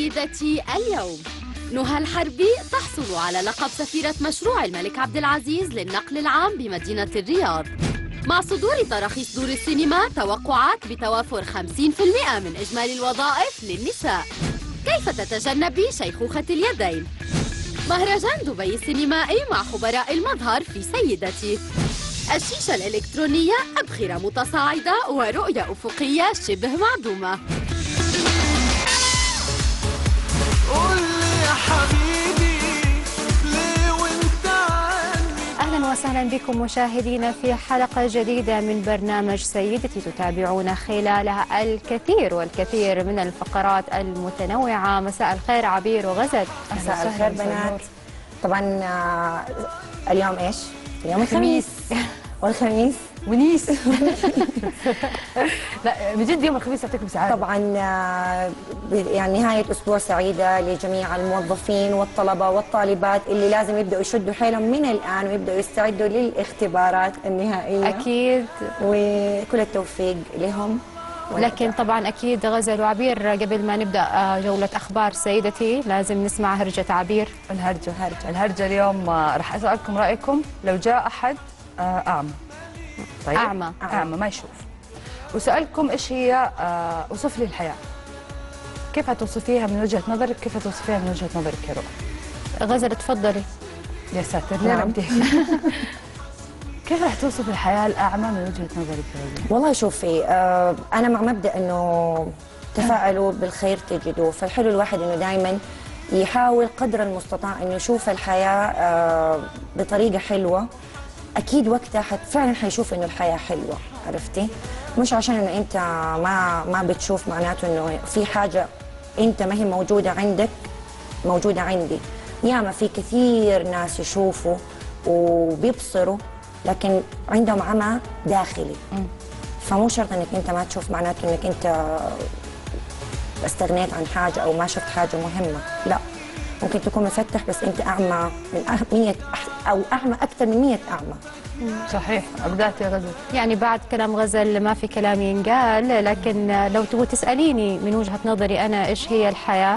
سيدتي اليوم. نهى الحربي تحصل على لقب سفيرة مشروع الملك عبد العزيز للنقل العام بمدينة الرياض. مع صدور تراخيص دور السينما توقعات بتوافر 50% من إجمالي الوظائف للنساء. كيف تتجنبي شيخوخة اليدين؟ مهرجان دبي السينمائي مع خبراء المظهر في سيدتي. الشيشة الإلكترونية أبخرة متصاعدة ورؤية أفقية شبه معدومة. أهلا وسهلا بكم مشاهدينا في حلقة جديدة من برنامج سيدتي، تتابعون خلالها الكثير والكثير من الفقرات المتنوعة. مساء الخير عبير وغزل. مساء الخير بنات. طبعا اليوم ايش؟ اليوم الخميس والخميس ونيس. لا بجد يوم الخميس يعطيكم سعادة. طبعا يعني نهاية أسبوع سعيدة لجميع الموظفين والطلبة والطالبات اللي لازم يبدأوا يشدوا حيلهم من الآن ويبدأوا يستعدوا للاختبارات النهائية. أكيد وكل التوفيق لهم. لكن طبعا أكيد غزل وعبير، قبل ما نبدأ جولة أخبار سيدتي لازم نسمع هرجة عبير. الهرجة اليوم راح أسألكم رأيكم لو جاء أحد أعمى. طيب؟ أعمى ما يشوف، وسألكم إيش هي وصف لي الحياة، كيف هتوصفيها من وجهة نظرك؟ كيف هتوصفيها من وجهة نظرك يا رؤى؟ غزل تفضلي. يا ساتر نعم. كيف رح توصف الحياة الأعمى من وجهة نظرك يا رؤى؟ والله شوفي، أنا مع مبدأ إنه تفاءلوا بالخير تجدوه، فالحلو الواحد إنه دائما يحاول قدر المستطاع إنه يشوف الحياة بطريقة حلوة. اكيد وقتها فعلا حيشوف انه الحياه حلوه، عرفتي؟ مش عشان انه انت ما بتشوف معناته انه في حاجه انت ما هي موجوده عندك موجوده عندي. ياما في كثير ناس يشوفوا وبيبصروا لكن عندهم عمى داخلي. فمو شرط انك انت ما تشوف معناته انك انت استغنيت عن حاجه او ما شفت حاجه مهمه، لا. ممكن تكون مفتح بس انت اعمى من 100 او اعمى اكثر من 100 اعمى. صحيح. ابدعت يا غزل. يعني بعد كلام غزل ما في كلام ينقال، لكن لو تبغوا تساليني من وجهه نظري انا ايش هي الحياه،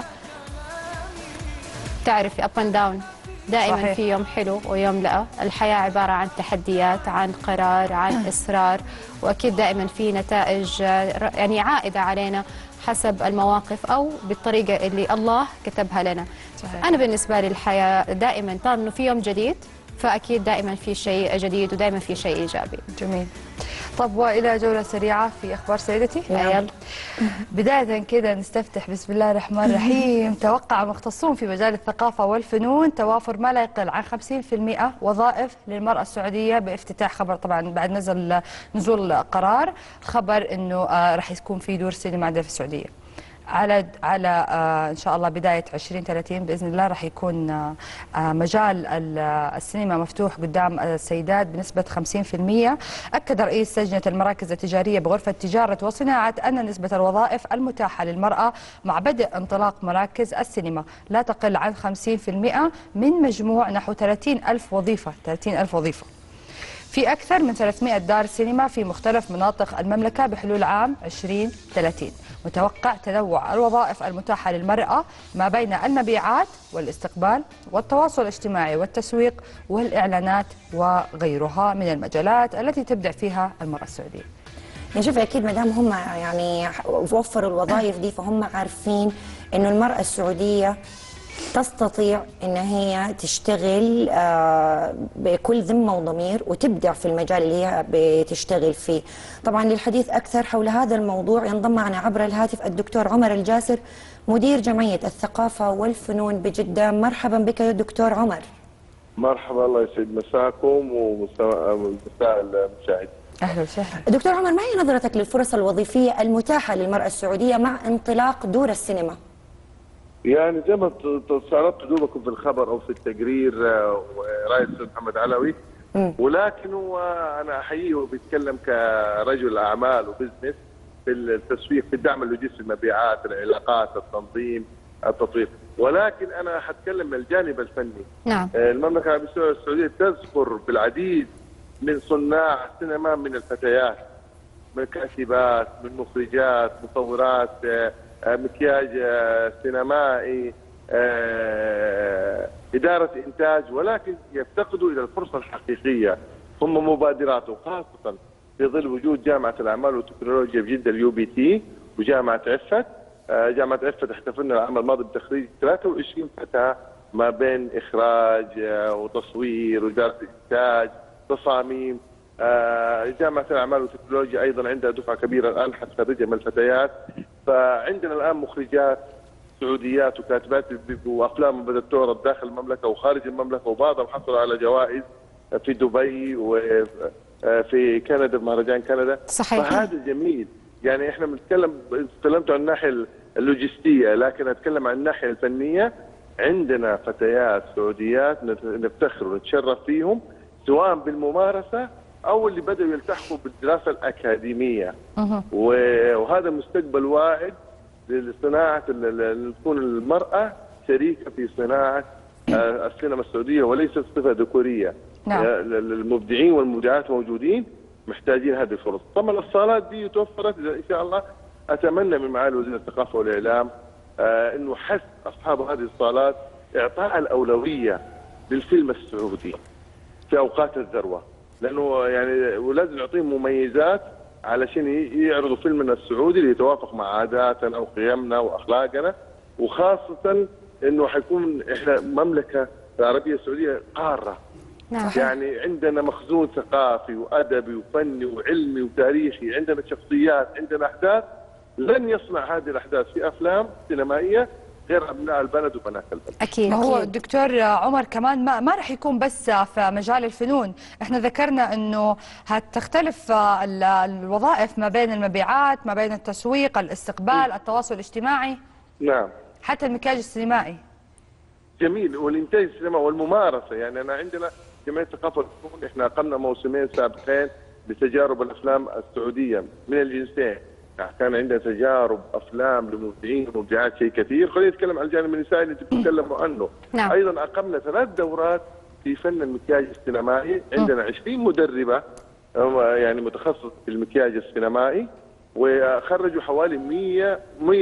تعرفي اب اند داون دائما. صحيح. في يوم حلو ويوم لا. الحياه عباره عن تحديات، عن قرار، عن اصرار، واكيد دائما في نتائج يعني عائده علينا حسب المواقف أو بالطريقة اللي الله كتبها لنا. صحيح. أنا بالنسبة لي الحياة دائما طالما إنه في يوم جديد فأكيد دائما في شيء جديد ودائما في شيء إيجابي. جميل. طب وإلى جولة سريعة في أخبار سيدتي. يلا. بداية كده نستفتح بسم الله الرحمن الرحيم. توقع مختصون في مجال الثقافة والفنون توافر ما لا يقل عن 50% وظائف للمرأة السعودية بافتتاح خبر، طبعا بعد نزول قرار خبر إنه راح يكون في دور سينما عندنا في السعودية على ان شاء الله بدايه 2030 باذن الله. راح يكون مجال السينما مفتوح قدام السيدات بنسبه 50%. اكد رئيس لجنه المراكز التجاريه بغرفه تجاره وصناعه ان نسبه الوظائف المتاحه للمراه مع بدء انطلاق مراكز السينما لا تقل عن 50% من مجموع نحو 30,000 وظيفه. 30,000 وظيفه في أكثر من 300 دار سينما في مختلف مناطق المملكة بحلول عام 2030. متوقع تنوع الوظائف المتاحة للمرأة ما بين المبيعات والاستقبال والتواصل الاجتماعي والتسويق والإعلانات وغيرها من المجالات التي تبدع فيها المرأة السعودية. يعني شوفي، أكيد ما دام هم يعني وفروا الوظائف دي فهم عارفين إنه المرأة السعودية تستطيع ان هي تشتغل بكل ذمه وضمير وتبدع في المجال اللي هي بتشتغل فيه. طبعا للحديث اكثر حول هذا الموضوع ينضم معنا عبر الهاتف الدكتور عمر الجاسر، مدير جمعيه الثقافه والفنون بجده. مرحبا بك يا دكتور عمر. مرحبا، الله يسعد مساكم ومساء المشاهدين. اهلا وسهلا. دكتور عمر، ما هي نظرتك للفرص الوظيفية المتاحة للمرأة السعودية مع انطلاق دور السينما؟ يعني زي ما استعرضت دوبكم في الخبر او في التقرير ورئيس محمد علوي، ولكن هو انا احييه وبيتكلم كرجل اعمال وبزنس في التسويق، في الدعم اللوجستي، المبيعات، العلاقات، التنظيم، التطوير، ولكن انا حتكلم من الجانب الفني. نعم. المملكه العربيه السعوديه تزخر بالعديد من صناع السينما، من الفتيات، من كاتبات، من مخرجات، مصورات، مكياج سينمائي، إدارة إنتاج، ولكن يفتقدوا إلى الفرصة الحقيقية. هم مبادرات، وخاصة في ظل وجود جامعة الأعمال والتكنولوجيا بجدة UBT وجامعة عفت. جامعة عفت احتفلنا العام الماضي بتخريج 23 فتاة ما بين إخراج وتصوير وإدارة إنتاج تصاميم. جامعة الأعمال والتكنولوجيا أيضا عندها دفعة كبيرة الآن حتخرجها من الفتيات. فعندنا الآن مخرجات سعوديات وكاتبات وأفلام بدأت تعرض داخل المملكة وخارج المملكة، وبعضهم حصلوا على جوائز في دبي وفي كندا بمهرجان كندا. صحيح. فهذا جميل. يعني احنا تكلمت عن الناحية اللوجستية، لكن أتكلم عن الناحية الفنية. عندنا فتيات سعوديات نفتخر ونتشرف فيهم، سواء بالممارسة أو اللي بدأوا يلتحقوا بالدراسة الأكاديمية. وهذا مستقبل واعد لصناعة تكون المرأة شريكة في صناعة السينما السعودية وليست صفة ذكورية. نعم. المبدعين والمبدعات موجودين، محتاجين هذه الفرص. طبعا الصالات دي توفرت إن شاء الله. أتمنى من معالي وزير الثقافة والإعلام إنه حث أصحاب هذه الصالات إعطاء الأولوية للفيلم السعودي في أوقات الذروة، لأنه يعني ولازم نعطيهم مميزات علشان يعرضوا فيلمنا السعودي اللي يتوافق مع عاداتنا وقيمنا وأخلاقنا، وخاصة إنه حيكون إحنا مملكة العربية السعودية قارة. نعم. يعني عندنا مخزون ثقافي وأدبي وفني وعلمي وتاريخي، عندنا شخصيات، عندنا أحداث لن يصنع هذه الأحداث في أفلام سينمائية غير أبناء البلد وبنات البلد. أكيد. ما هو دكتور عمر كمان ما راح يكون بس في مجال الفنون. احنا ذكرنا انه هتختلف الوظائف ما بين المبيعات، ما بين التسويق، الاستقبال، التواصل الاجتماعي. نعم. حتى المكياج السينمائي. جميل. والإنتاج السينمائي والممارسة. يعني أنا عندنا جمعية الثقافة والفنون احنا أقمنا موسمين سابقين لتجارب الأفلام السعودية من الجنسين. كان عندنا تجارب افلام لمبدعين ومبدعات شيء كثير. خلينا نتكلم عن الجانب النسائي اللي تتكلموا عنه. نعم. ايضا اقمنا 3 دورات في فن المكياج السينمائي. عندنا 20 مدربه يعني متخصص في المكياج السينمائي، وخرجوا حوالي 100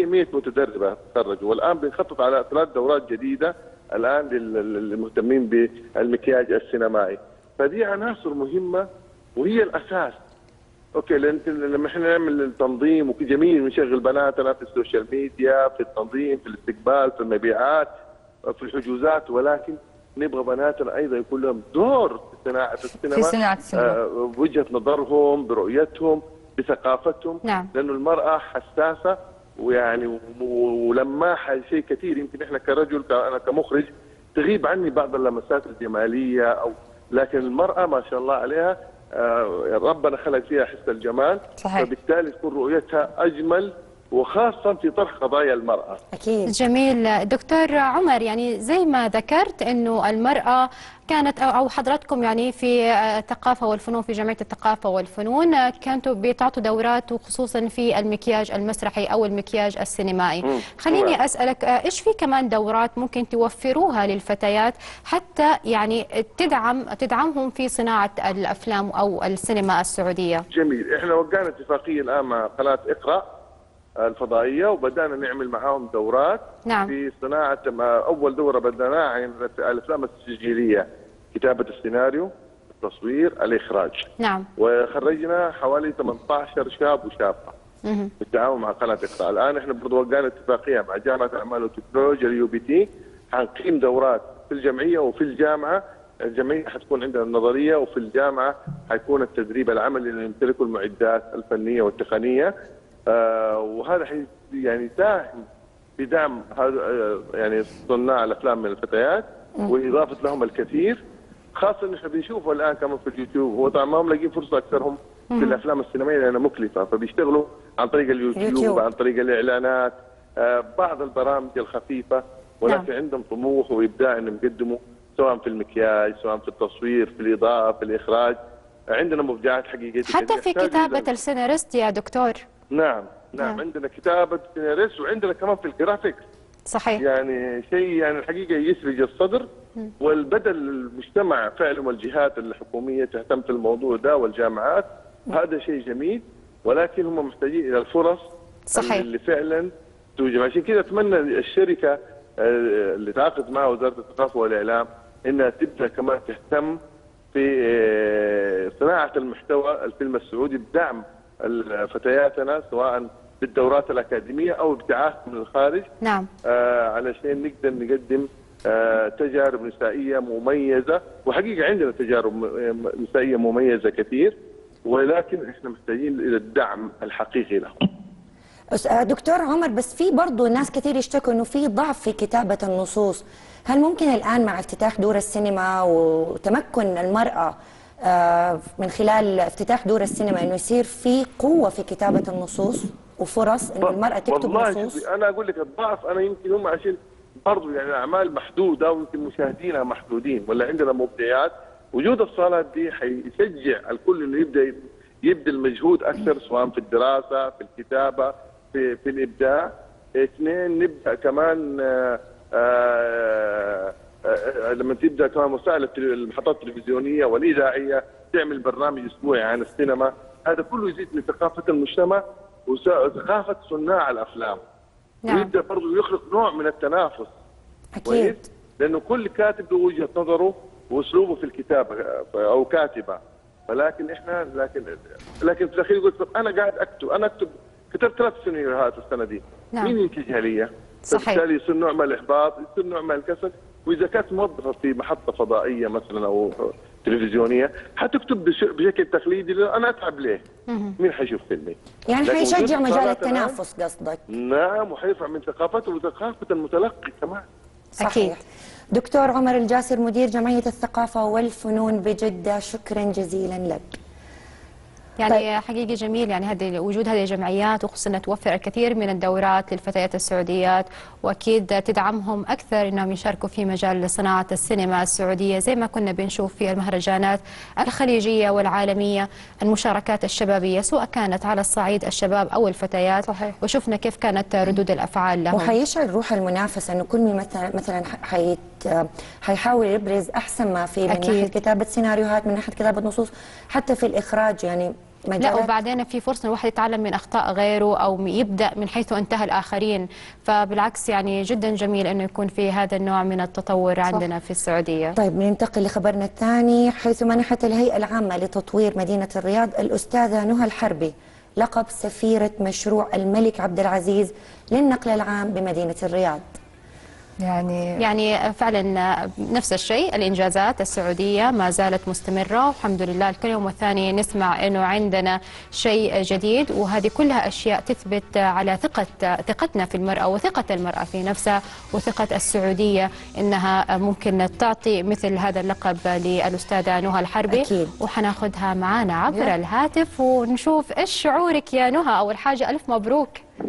متدربه خرجوا. والان بنخطط على 3 دورات جديده الان للمهتمين بالمكياج السينمائي. فدي عناصر مهمه وهي الاساس. اوكي، لما احنا نعمل التنظيم وجميل نشغل بناتنا في السوشيال ميديا، في التنظيم، في الاستقبال، في المبيعات، في الحجوزات، ولكن نبغى بناتنا ايضا يكون لهم دور في صناعه السينما، في صناعه السينما، بوجهه نظرهم، برؤيتهم، بثقافتهم. نعم. لانه المراه حساسه ويعني ولماحه شيء كثير. يمكن احنا كرجل انا كمخرج تغيب عني بعض اللمسات الجماليه لكن المراه ما شاء الله عليها ربنا خلق فيها حس الجمال. صحيح. فبالتالي تكون رؤيتها أجمل، وخاصة في طرح قضايا المرأة. أكيد. جميل. دكتور عمر، يعني زي ما ذكرت أنه المرأة كانت أو حضراتكم يعني في الثقافة والفنون، في جمعية الثقافة والفنون كنتوا بتعطوا دورات وخصوصا في المكياج المسرحي أو المكياج السينمائي. خليني أسألك إيش في كمان دورات ممكن توفروها للفتيات حتى يعني تدعمهم في صناعة الأفلام أو السينما السعودية؟ جميل. احنا وقعنا اتفاقية الآن مع قناة اقرأ الفضائية وبدأنا نعمل معاهم دورات. نعم. في صناعة. أول دورة بدأناها عن الأفلام التسجيلية، كتابة السيناريو، التصوير، الإخراج. نعم. وخرجنا حوالي 18 شاب وشابة بالتعاون مع قناة اقرأ. الآن احنا برضو وقعنا اتفاقية مع جامعة الأعمال والتكنولوجيا UBT، حنقيم دورات في الجمعية وفي الجامعة. الجمعية حتكون عندنا النظرية، وفي الجامعة حيكون التدريب العملي اللي يمتلكه المعدات الفنية والتقنية. وهذا يعني يساهم في دعم يعني صناع الافلام من الفتيات واضافه لهم الكثير، خاصه ان احنا بنشوفه الان كمان في اليوتيوب. هو طبعا ما هم لاقيين فرصه اكثرهم في الافلام السينمائيه لانها مكلفه، فبيشتغلوا عن طريق اليوتيوب، عن طريق الاعلانات، بعض البرامج الخفيفه، ولكن عندهم طموح وابداع انهم يقدموا سواء في المكياج، سواء في التصوير، في الاضاءه، في الاخراج. عندنا مبدعات حقيقيه حتى في كتابه السيناريست يا دكتور. نعم. عندنا كتابة سيناريست، وعندنا كمان في الجرافيكس. صحيح. يعني شيء يعني الحقيقة يسرج الصدر، والبدل المجتمع فعلا والجهات الحكومية تهتم في الموضوع ده والجامعات. هذا شيء جميل، ولكن هم محتاجين إلى الفرص. صحيح. اللي فعلا توجد. عشان كذا اتمنى الشركه اللي تعاقد معها وزاره الثقافه والاعلام انها تبدا كمان تهتم في صناعه المحتوى الفيلم السعودي بدعم فتياتنا سواء بالدورات الاكاديميه او ابتعاث من الخارج. نعم. علشان نقدر نقدم تجارب نسائيه مميزه، وحقيقه عندنا تجارب نسائيه مميزه كثير، ولكن احنا محتاجين الى الدعم الحقيقي لهم. دكتور عمر، بس في برضه ناس كثير يشتكوا انه في ضعف في كتابه النصوص، هل ممكن الان مع افتتاح دور السينما وتمكن المراه من خلال افتتاح دور السينما انه يصير في قوه في كتابه النصوص وفرص انه المراه تكتب نصوص؟ والله انا اقول لك الضعف انا يمكن هم عشان برضه يعني الاعمال محدوده ويمكن مشاهدينها محدودين، ولا عندنا مبدعات. وجود الصالات دي حيشجع الكل انه يبذل مجهود اكثر سواء في الدراسه، في الكتابه، في الابداع. اثنين، نبدا كمان لما تبدا كمان وسائل المحطات التلفزيونيه والاذاعيه تعمل برنامج اسبوعي عن السينما، هذا كله يزيد من ثقافه المجتمع وثقافه صناع الافلام. نعم. ويبدا برضه يخلق نوع من التنافس. اكيد. لانه كل كاتب له وجهه نظره واسلوبه في الكتابه او كاتبه، ولكن احنا لكن في الاخير يقول انا قاعد اكتب، كتبت 3 سيناريوهات السنه دي. نعم. مين ينتجها لي؟ صحيح. بالتالي يصير نوع من الاحباط، يصير نوع من الكسل. واذا كانت موظفه في محطه فضائيه مثلا او تلفزيونيه حتكتب بشكل تقليدي، انا اتعب ليه؟ مين حيشوف فيلمي؟ يعني لكن حيشجع وجود مجال الصالات التنافس قصدك؟ نعم، وحيرفع من ثقافته وثقافه المتلقي كمان. صحيح. دكتور عمر الجاسر مدير جمعية الثقافة والفنون بجدة، شكرا جزيلا لك. يعني حقيقي جميل يعني وجود هذه الجمعيات، وخصوصا انها توفر الكثير من الدورات للفتيات السعوديات، واكيد تدعمهم اكثر انهم يشاركوا في مجال صناعه السينما السعوديه، زي ما كنا بنشوف في المهرجانات الخليجيه والعالميه المشاركات الشبابيه، سواء كانت على الصعيد الشباب او الفتيات. صحيح. وشفنا كيف كانت ردود الافعال لهم. وحيشعل روح المنافسه انه كل مثلا حيحاول يبرز احسن ما فيه من ناحيه كتابه سيناريوهات، من ناحيه كتابه نصوص، حتى في الاخراج يعني لا، وبعدين في فرصة الواحد يتعلم من أخطاء غيره أو يبدأ من حيث انتهى الآخرين، فبالعكس يعني جدا جميل أنه يكون في هذا النوع من التطور عندنا في السعودية. طيب ننتقل لخبرنا الثاني، حيث منحت الهيئة العامة لتطوير مدينة الرياض الأستاذة نهى الحربي لقب سفيرة مشروع الملك عبد العزيز للنقل العام بمدينة الرياض. يعني فعلا نفس الشيء، الإنجازات السعودية ما زالت مستمرة والحمد لله. الكل يوم والثاني نسمع أنه عندنا شيء جديد، وهذه كلها أشياء تثبت على ثقتنا في المرأة وثقة المرأة في نفسها وثقة السعودية أنها ممكن تعطي مثل هذا اللقب للأستاذة نهى الحربي. أكيد. وحناخذها معنا عبر الهاتف ونشوف إيش شعورك يا نهى. أول حاجة ألف مبروك.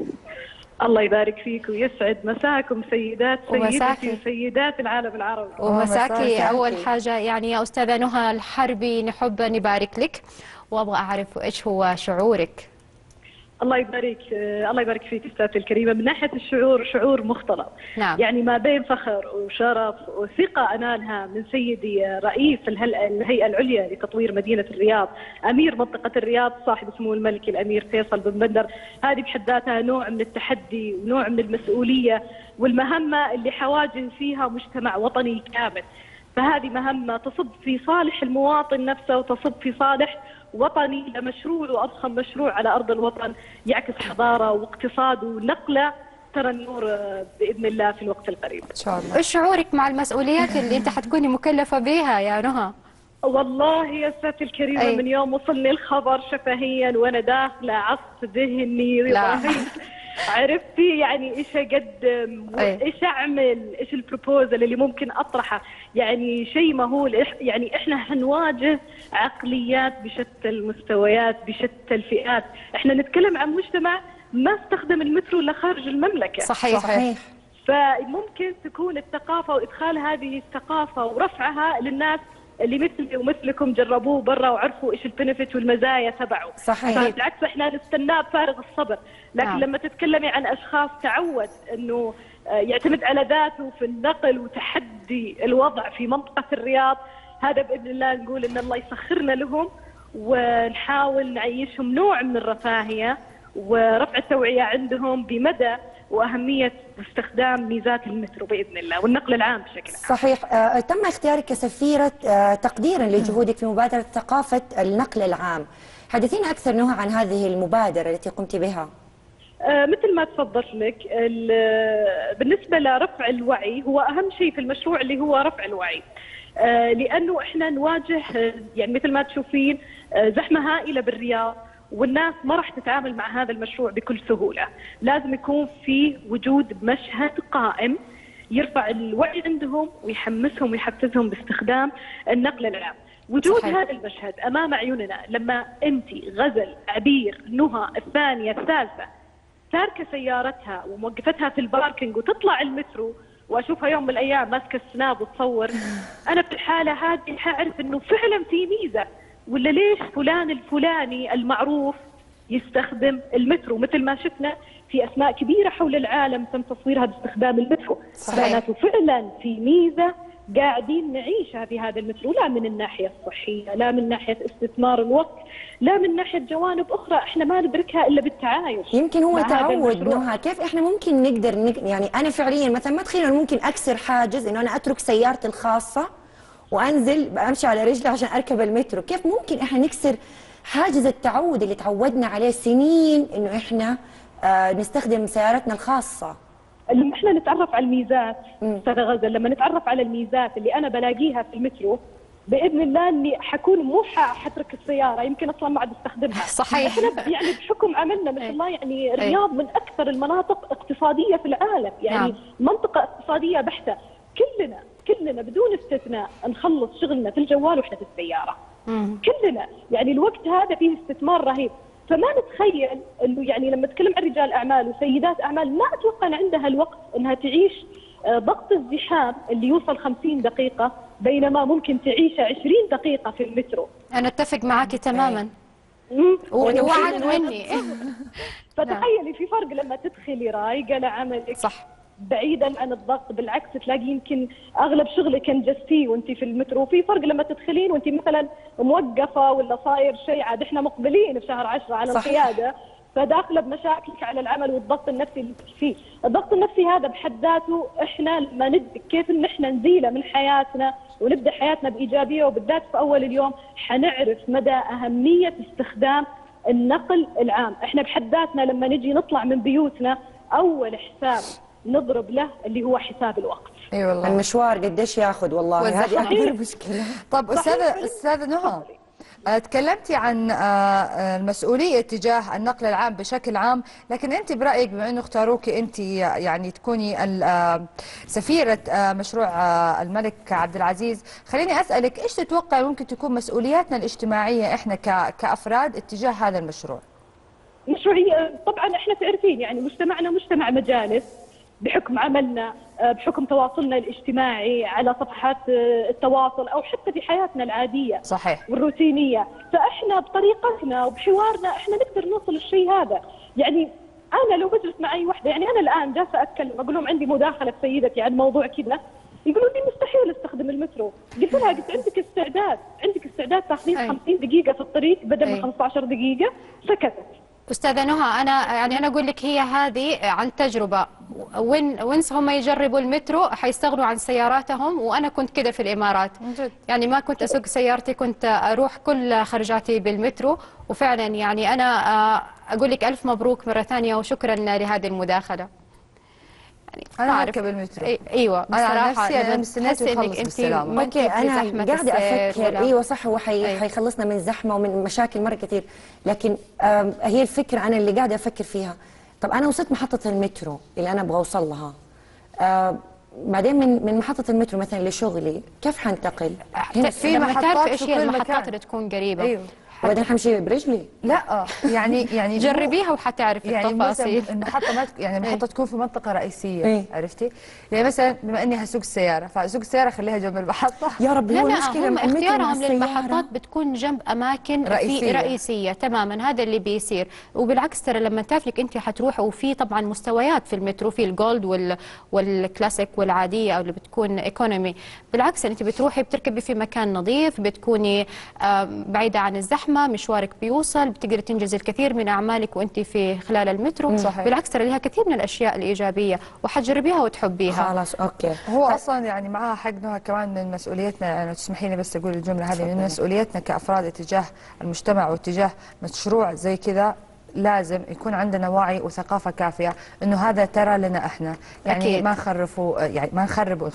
الله يبارك فيك ويسعد مساكم سيدتي وسيدات العالم العربي. ومساكي. أول حاجة يعني يا أستاذة نهى الحربي نحب نبارك لك، وأبغى أعرف إيش هو شعورك. الله يبارك فيك استاذتي الكريمه. من ناحيه الشعور، شعور مختلط. نعم. يعني ما بين فخر وشرف وثقه انالها من سيدي رئيس الهيئه العليا لتطوير مدينه الرياض، امير منطقه الرياض صاحب السمو الملكي الامير فيصل بن بندر. هذه بحد ذاتها نوع من التحدي ونوع من المسؤوليه والمهمه اللي حواجز فيها مجتمع وطني كامل. فهذه مهمه تصب في صالح المواطن نفسه وتصب في صالح وطني لمشروع واضخم مشروع على ارض الوطن يعكس حضاره واقتصاد ونقله ترى النور باذن الله في الوقت القريب. ان شاء الله. ايش شعورك مع المسؤوليات اللي انت حتكوني مكلفه بها يا نهى؟ والله يا استاذتي الكريمه من يوم وصلني الخبر شفهيا وانا داخله عصف ذهني رهيب. عرفتي يعني ايش اقدم وايش اعمل، ايش البروبوزل اللي ممكن اطرحه، يعني شيء مهول. يعني احنا حنواجه عقليات بشتى المستويات بشتى الفئات، احنا نتكلم عن مجتمع ما استخدم المترو الا خارج المملكه. صحيح. فممكن تكون الثقافه وادخال هذه الثقافه ورفعها للناس اللي مثلي ومثلكم جربوه برا وعرفوا ايش البنفيت والمزايا تبعه. صحيح. بالعكس احنا نستناه بفارغ الصبر، لكن لما تتكلمي عن اشخاص تعود انه يعتمد على ذاته في النقل وتحدي الوضع في منطقه الرياض، هذا باذن الله نقول ان الله يسخرنا لهم ونحاول نعيشهم نوع من الرفاهيه ورفع التوعيه عندهم بمدى واهميه استخدام ميزات المترو باذن الله والنقل العام بشكل عام. صحيح. تم اختيارك كسفيرة تقديرا لجهودك في مبادرة ثقافة النقل العام. حدثينا أكثر نهى عن هذه المبادرة التي قمت بها. مثل ما تفضلت لك، بالنسبة لرفع الوعي هو أهم شيء في المشروع اللي هو رفع الوعي، لأنه إحنا نواجه يعني مثل ما تشوفين زحمة هائلة بالرياض، والناس ما راح تتعامل مع هذا المشروع بكل سهولة. لازم يكون في وجود مشهد قائم يرفع الوعي عندهم ويحمسهم ويحفزهم باستخدام النقل العام. وجود صحيح. هذا المشهد أمام عيوننا لما أنت غزل عبير نهى الثانية الثالثة تاركة سيارتها وموقفتها في الباركينج وتطلع المترو وأشوفها يوم من الأيام ماسكة السناب وتصور، أنا في الحالة هذه حأعرف إنه فعلا في ميزة، ولا ليش فلان الفلاني المعروف يستخدم المترو، مثل ما شفنا في أسماء كبيرة حول العالم تم تصويرها باستخدام المترو. معناته فعلا في ميزة قاعدين نعيشها في هذا المترو، لا من الناحية الصحية، لا من ناحية استثمار الوقت، لا من ناحية جوانب أخرى احنا ما ندركها إلا بالتعايش. يمكن هو تعود نهى. كيف احنا ممكن نقدر يعني أنا فعليا مثلا ما تخيل ممكن أكسر حاجز إنه أنا أترك سيارتي الخاصة وأنزل أمشي على رجلي عشان أركب المترو. كيف ممكن احنا نكسر حاجز التعود اللي تعودنا عليه سنين إنه احنا نستخدم سيارتنا الخاصة؟ لما احنا نتعرف على الميزات استاذة غزل، لما نتعرف على الميزات اللي انا بلاقيها في المترو باذن الله اني حكون مو حترك السياره، يمكن اصلا ما عاد استخدمها. صحيح. احنا يعني بحكم عملنا ما شاء الله يعني الرياض من اكثر المناطق اقتصاديه في العالم، يعني منطقه اقتصاديه بحته. كلنا بدون استثناء نخلص شغلنا في الجوال واحنا في السياره. كلنا يعني الوقت هذا فيه استثمار رهيب. فما نتخيل انه يعني لما اتكلم عن رجال اعمال وسيدات اعمال ما اتوقع ان عندها الوقت انها تعيش ضغط الزحام اللي يوصل 50 دقيقه، بينما ممكن تعيشه 20 دقيقه في المترو. انا اتفق معك تماما. وعد مني. فتخيلي في فرق لما تدخلي رايقه لعملك. صح. بعيدا عن الضغط، بالعكس تلاقي يمكن اغلب شغلك انجزتيه وانت في المترو. في فرق لما تدخلين وانت مثلا موقفه ولا صاير شيء، عاد احنا مقبلين في شهر 10 على القياده، فداخله بمشاكلك على العمل والضغط النفسي اللي فيه. الضغط النفسي هذا بحد ذاته احنا لما ندرك كيف ان احنا نزيله من حياتنا ونبدا حياتنا بايجابيه وبالذات في اول اليوم، حنعرف مدى اهميه استخدام النقل العام. احنا بحد ذاتنا لما نجي نطلع من بيوتنا اول حساب نضرب له اللي هو حساب الوقت. اي والله. المشوار قديش ياخذ والله، هذه اكبر مشكله. طب استاذه نهى، تكلمتي عن المسؤوليه تجاه النقل العام بشكل عام، لكن انت برايك بما انه اختاروك انت يعني تكوني سفيره مشروع الملك عبد العزيز، خليني اسالك ايش تتوقع ممكن تكون مسؤولياتنا الاجتماعيه احنا كافراد اتجاه هذا المشروع؟ مشروعيه طبعا احنا تعرفين يعني مجتمعنا مجتمع مجالس، بحكم عملنا، بحكم تواصلنا الاجتماعي على صفحات التواصل او حتى في حياتنا العاديه. صحيح. والروتينيه، فاحنا بطريقتنا وبحوارنا احنا نقدر نوصل للشيء هذا. يعني انا لو بجلس مع اي وحده، يعني انا الان جالسه اتكلم اقول لهم عندي مداخله في سيدتي عن موضوع كذا، يقولوا لي مستحيل استخدم المترو. قلت لها عندك استعداد تاخذين 50 دقيقه في الطريق بدل من 15 دقيقه؟ سكتت. أستاذة نهى، أنا أقول لك هي هذه عن تجربة. وينس هم يجربوا المترو حيستغنوا عن سياراتهم، وأنا كنت كده في الإمارات. يعني ما كنت أسوق سيارتي، كنت أروح كل خرجاتي بالمترو، وفعلا يعني أنا أقول لك ألف مبروك مرة ثانية وشكرا لهذه المداخلة. أنا أركب المترو. أيوة أنا نفسي أنا مستنيت يخلص بالسلامة. أوكي أنا قاعدة أفكر. أيوة صح، هو حيخلصنا من زحمة ومن مشاكل مرة كثير، لكن هي الفكرة أنا اللي قاعدة أفكر فيها. طب أنا وصلت محطة المترو اللي أنا أبغى أوصل لها، بعدين من محطة المترو مثلا لشغلي كيف حنتقل؟ في محطات في كل المحطات اللي تكون قريبة. أيوه. وبعدين حمشي برجلي؟ لا يعني جربيها وحتعرفي يعني التفاصيل. المحطه ما يعني المحطه تكون في منطقه رئيسيه. عرفتي؟ يعني مثلا بما اني هسوق السياره، فاسوق السياره خليها جنب المحطه. يا رب، هو المشكله هم اختيارهم للمحطات بتكون جنب اماكن رئيسيه تماما. هذا اللي بيصير. وبالعكس ترى لما تعرفي انت حتروح، وفي طبعا مستويات في المترو، في الجولد والكلاسيك والعاديه او اللي بتكون ايكونومي. بالعكس انت بتروحي بتركبي في مكان نظيف، بتكوني بعيده عن الزحمه، زحمة، مشوارك بيوصل، بتقدر تنجز الكثير من أعمالك وأنت في خلال المترو. صحيح. بالعكس ترى لها كثير من الأشياء الإيجابية وحتجربيها وتحبيها. خلاص اوكي. هو اصلا يعني معها حق انها كمان من مسؤوليتنا، انا تسمحي لي بس اقول الجمله هذه، من مسؤوليتنا كافراد اتجاه المجتمع واتجاه مشروع زي كذا لازم يكون عندنا وعي وثقافه كافيه انه هذا ترى لنا احنا، يعني أكيد. ما نخرفوا، يعني ما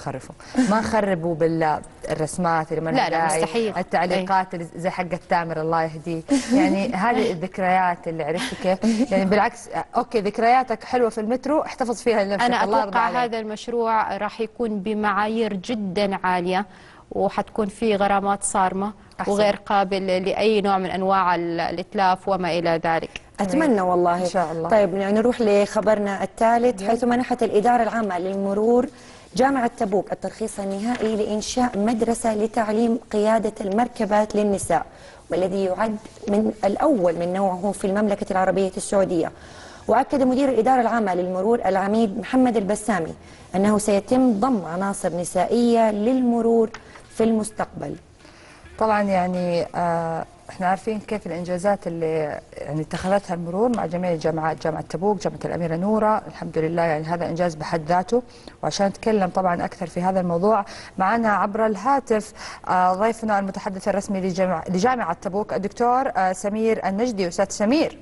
نخربوا بالرسمات اللي ما لها لا داعي، مستحيل. التعليقات اللي زي حقة تامر الله يهديه، يعني هذه الذكريات اللي عرفتي كيف، يعني بالعكس اوكي ذكرياتك حلوه في المترو احتفظ فيها لنفسك. أنا الله يرضى أتوقع عليك. هذا المشروع راح يكون بمعايير جدا عالية، وحتكون فيه غرامات صارمة أحسن. وغير قابل لأي نوع من أنواع الإتلاف وما إلى ذلك. أتمنى والله. إن شاء الله. طيب نروح لخبرنا الثالث، حيث منحت الإدارة العامة للمرور جامعة تبوك الترخيص النهائي لإنشاء مدرسة لتعليم قيادة المركبات للنساء، والذي يعد من الأول من نوعه في المملكة العربية السعودية. وأكد مدير الإدارة العامة للمرور العميد محمد البسامي أنه سيتم ضم عناصر نسائية للمرور في المستقبل. طبعا يعني احنا عارفين كيف الانجازات اللي يعني اتخذتها المرور مع جميع الجامعات، جامعه تبوك، جامعه الاميره نوره، الحمد لله يعني هذا انجاز بحد ذاته. وعشان نتكلم طبعا اكثر في هذا الموضوع معنا عبر الهاتف ضيفنا المتحدث الرسمي لجامعه تبوك الدكتور سمير النجدي. استاذ سمير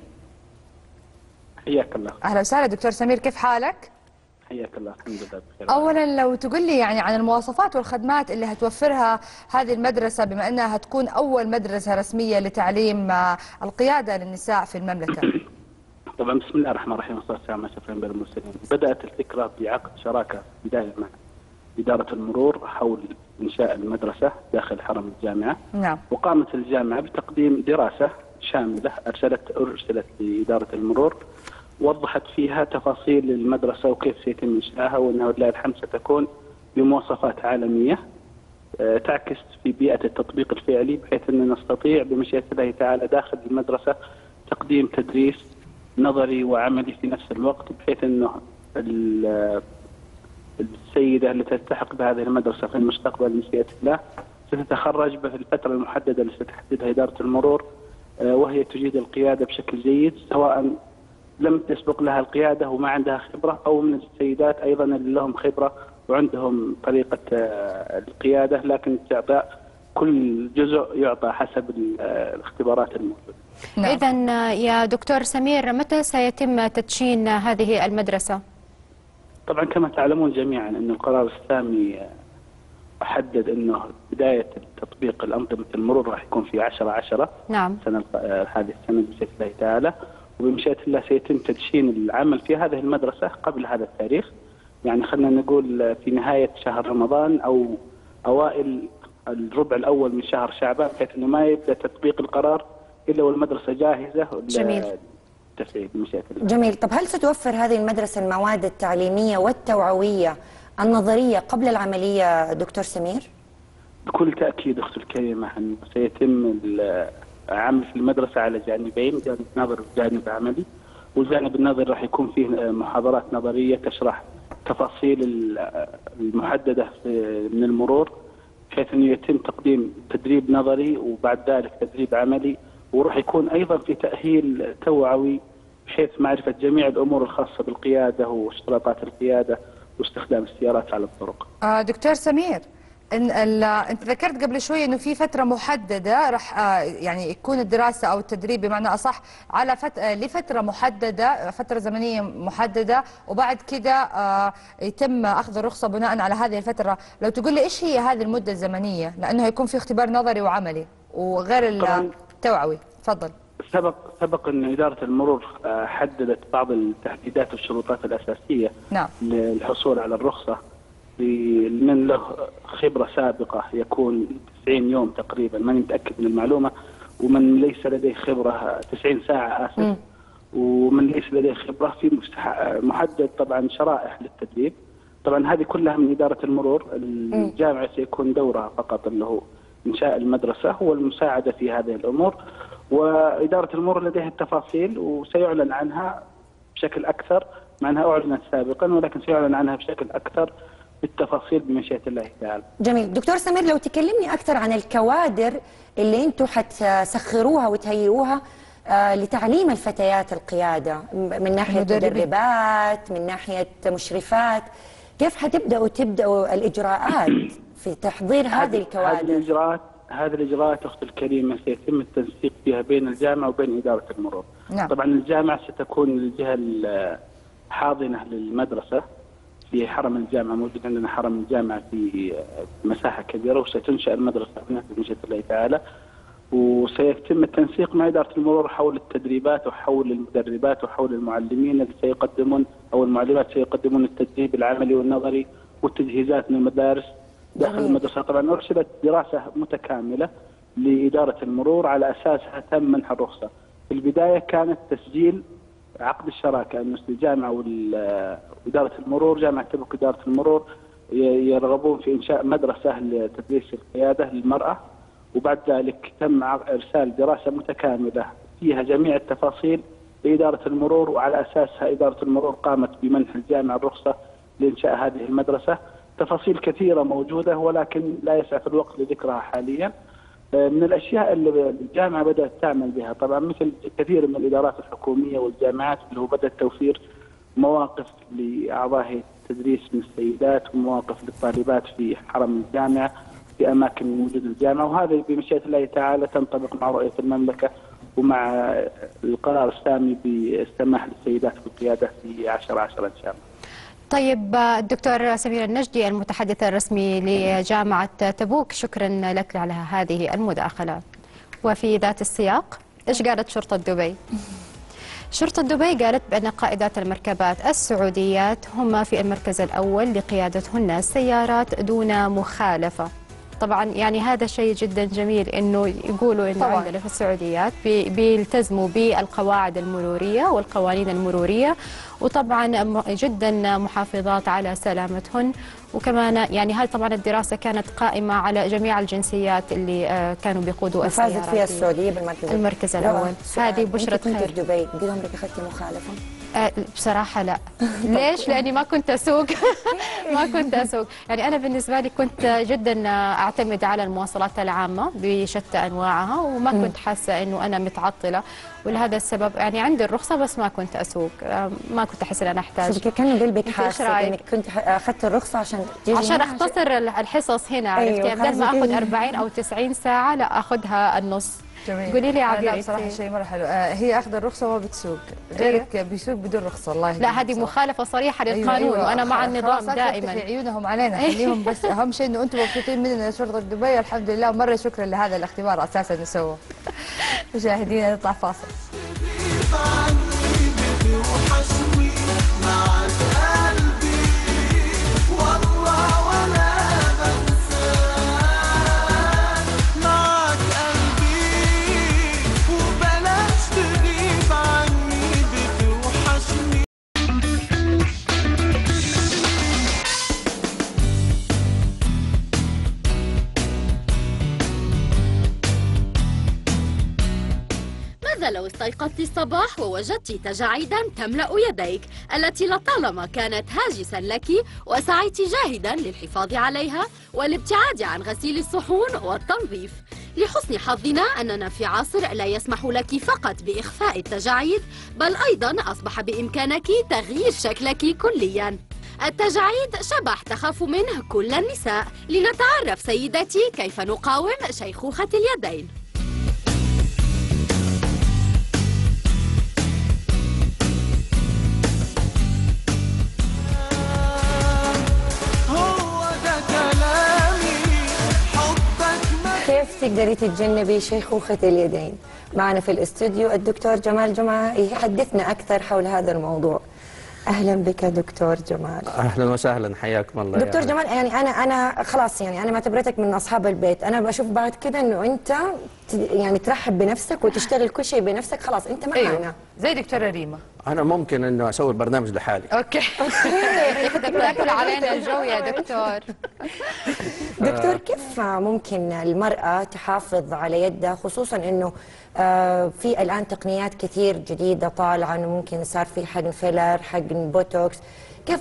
حياك الله. اهلا وسهلا دكتور سمير، كيف حالك؟ حياك الله، الحمد لله بخير. اولا لو تقول لي يعني عن المواصفات والخدمات اللي هتوفرها هذه المدرسه، بما انها هتكون اول مدرسه رسميه لتعليم القياده للنساء في المملكه. طبعا بسم الله الرحمن الرحيم والصلاه والسلام على اشرف الانبياء والمرسلين. بدات الفكره بعقد شراكه بدايه مع اداره المرور حول انشاء المدرسه داخل حرم الجامعه. نعم. وقامت الجامعه بتقديم دراسه شامله ارسلت لاداره المرور، وضحت فيها تفاصيل المدرسة وكيف سيتم إنشائها، وأنها ولله الحمد ستكون بمواصفات عالمية تعكس في بيئة التطبيق الفعلي، بحيث أن نستطيع بمشيئة الله تعالى داخل المدرسة تقديم تدريس نظري وعملي في نفس الوقت، بحيث أنه السيدة التي تلتحق بهذه المدرسة في المستقبل بمشيئة الله ستتخرج في الفترة المحددة اللي ستحددها إدارة المرور، وهي تجيد القيادة بشكل جيد، سواء لم تسبق لها القيادة وما عندها خبرة، أو من السيدات أيضا اللي لهم خبرة وعندهم طريقة القيادة، لكن تعطى كل جزء يعطى حسب الاختبارات الموجودة. نعم. إذن يا دكتور سمير، متى سيتم تدشين هذه المدرسة؟ طبعا كما تعلمون جميعا أن القرار السامي حدد أنه بداية تطبيق الأنظمة المرور راح يكون في 10/10. نعم. هذه السنة بمشيئة الله تعالى، وبمشيئة الله سيتم تدشين العمل في هذه المدرسة قبل هذا التاريخ، يعني خلينا نقول في نهاية شهر رمضان أو أوائل الربع الأول من شهر شعبان، بحيث أنه ما يبدأ تطبيق القرار إلا والمدرسة جاهزة. جميل. تفعيل بمشيئة الله. جميل. طب هل ستوفر هذه المدرسة المواد التعليمية والتوعوية النظرية قبل العملية دكتور سمير؟ بكل تأكيد أختي الكريمة، أنه سيتم العمل في المدرسة على جانبين، جانب نظري وجانب عملي. والجانب النظري راح يكون فيه محاضرات نظرية تشرح تفاصيل المحددة من المرور، بحيث أنه يتم تقديم تدريب نظري وبعد ذلك تدريب عملي، وراح يكون أيضا في تأهيل توعوي بحيث معرفة جميع الأمور الخاصة بالقيادة واشتراطات القيادة واستخدام السيارات على الطرق. دكتور سمير، انت ذكرت قبل شوي انه في فتره محدده راح يعني يكون الدراسه او التدريب بمعنى اصح على لفتره محدده، فتره زمنيه محدده، وبعد كده يتم اخذ الرخصه بناء على هذه الفتره. لو تقول لي ايش هي هذه المده الزمنيه، لانه هيكون في اختبار نظري وعملي وغير التوعوي. تفضل. سبق أن إدارة المرور حددت بعض التحديدات والشروطات الأساسية. نعم. للحصول على الرخصة، من له خبرة سابقة يكون 90 يوم تقريبا، ماني متأكد من المعلومة، ومن ليس لديه خبرة 90 ساعة آسف، ومن ليس لديه خبرة في محدد طبعا شرائح للتدريب. طبعا هذه كلها من إدارة المرور. الجامعة سيكون دورها فقط اللي هو إنشاء المدرسة والمساعدة في هذه الأمور، وإدارة المرور لديها التفاصيل وسيعلن عنها بشكل أكثر، مع أنها أعلنت سابقا ولكن سيعلن عنها بشكل أكثر بالتفاصيل بمشيئة الله تعالى. جميل. دكتور سمير، لو تكلمني أكثر عن الكوادر اللي أنتم حتسخروها وتهيئوها لتعليم الفتيات القيادة، من ناحية مدربات، من ناحية مشرفات، كيف حتبدأوا الإجراءات في تحضير هذه الكوادر؟ هذه الإجراءات أخت الكريمة سيتم التنسيق فيها بين الجامعة وبين إدارة المرور. نعم. طبعا الجامعة ستكون الجهة الحاضنة للمدرسة في حرم الجامعة، موجود عندنا حرم الجامعة في مساحة كبيرة، وستنشأ المدرسة هناك بمشيئة الله تعالى، وسيتم التنسيق مع إدارة المرور حول التدريبات وحول المدربات وحول المعلمين اللي سيقدمون، أو المعلمات سيقدمون التدريب العملي والنظري والتجهيزات من المدارس داخل المدرسة. طبعا أرسلت دراسة متكاملة لإدارة المرور على أساسها تم منح الرخصة. في البداية كانت تسجيل عقد الشراكة، أن الجامعة وإدارة المرور، جامعة تبوك إدارة المرور يرغبون في إنشاء مدرسة لتدريس القيادة للمرأة، وبعد ذلك تم إرسال دراسة متكاملة فيها جميع التفاصيل لإدارة المرور، وعلى أساسها إدارة المرور قامت بمنح الجامعة الرخصة لإنشاء هذه المدرسة. تفاصيل كثيرة موجودة ولكن لا يسعف الوقت لذكرها حاليا. من الأشياء اللي الجامعة بدأت تعمل بها طبعا مثل كثير من الإدارات الحكومية والجامعات، اللي هو بدأت توفير مواقف لأعضاء التدريس من السيدات ومواقف للطالبات في حرم الجامعة في أماكن وجود الجامعة، وهذا بمشيئة الله تعالى تنطبق مع رؤية المملكة ومع القرار السامي بالسماح للسيدات بالقيادة في 10/10 إن شاء الله. طيب الدكتور سمير النجدي المتحدث الرسمي لجامعة تبوك، شكرا لك على هذه المداخلة. وفي ذات السياق، إيش قالت شرطة دبي؟ شرطة دبي قالت بأن قائدات المركبات السعوديات هم في المركز الأول لقيادتهن السيارات دون مخالفة. طبعا يعني هذا شيء جدا جميل انه يقولوا انه عندنا في السعوديات بيلتزموا بالقواعد المروريه والقوانين المروريه، وطبعا جدا محافظات على سلامتهن. وكمان يعني هذه طبعا الدراسه كانت قائمه على جميع الجنسيات اللي كانوا بيقودوا السيارات. فازت فيها السعوديه المركز الاول. هذه بشرة خير. كنت في دبي قلت عمرك اخذتي مخالفه؟ بصراحة لا. ليش؟ لأني ما كنت أسوق. ما كنت أسوق. يعني أنا بالنسبة لي كنت جدا أعتمد على المواصلات العامة بشتى أنواعها، وما كنت حاسة أنه أنا متعطلة، ولهذا السبب يعني عندي الرخصة بس ما كنت أسوق. ما كنت أحس أن أنا أحتاج. كان قلبك حاسة أنك كنت أخذت الرخصة عشان أختصر الحصص هنا. عرفتي؟ بدل ما أخذ 40 أو 90 ساعة لا أخذها النص. جميل. قولي لي عبير. بصراحه شيء مره حلو. هي اخذ الرخصه وما بتسوق، غيرك بيسوق بدون رخصه. والله لا، هذه مخالفه صريحه للقانون. وانا مع النظام دائما. في عيونهم علينا، خليهم بس اهم شيء انه انتم مبسوطين مننا شرطه دبي. الحمد لله، ومره شكرا لهذا الاختبار اساسا نسوه. مشاهدينا نطلع فاصل. لو استيقظت الصباح ووجدت تجاعيدا تملأ يديك التي لطالما كانت هاجسا لك، وسعيت جاهدا للحفاظ عليها والابتعاد عن غسيل الصحون والتنظيف. لحسن حظنا أننا في عصر لا يسمح لك فقط بإخفاء التجاعيد، بل أيضا أصبح بإمكانك تغيير شكلك كليا. التجاعيد شبح تخاف منه كل النساء. لنتعرف سيدتي كيف نقاوم شيخوخة اليدين. كيف تقدري تتجنبي شيخوخة اليدين؟ معنا في الاستوديو الدكتور جمال جمعة يحدثنا أكثر حول هذا الموضوع. أهلا بك دكتور جمال. أهلا وسهلا، حياكم الله. دكتور جمال، يعني أنا خلاص، يعني أنا معتبرتك من أصحاب البيت. أنا بشوف بعد كده إنه أنت يعني ترحب بنفسك وتشتغل كل شيء بنفسك، خلاص أنت معنا. أيوه. زي دكتورة ريما. أنا ممكن إنه أسوي البرنامج لحالي. أوكي. تاكل علينا الجو يا دكتور. دكتور، كيف ممكن المرأة تحافظ على يدها، خصوصا إنه في الآن تقنيات كثير جديدة طالعة، إنه ممكن صار في حقن فيلر، حقن بوتوكس. كيف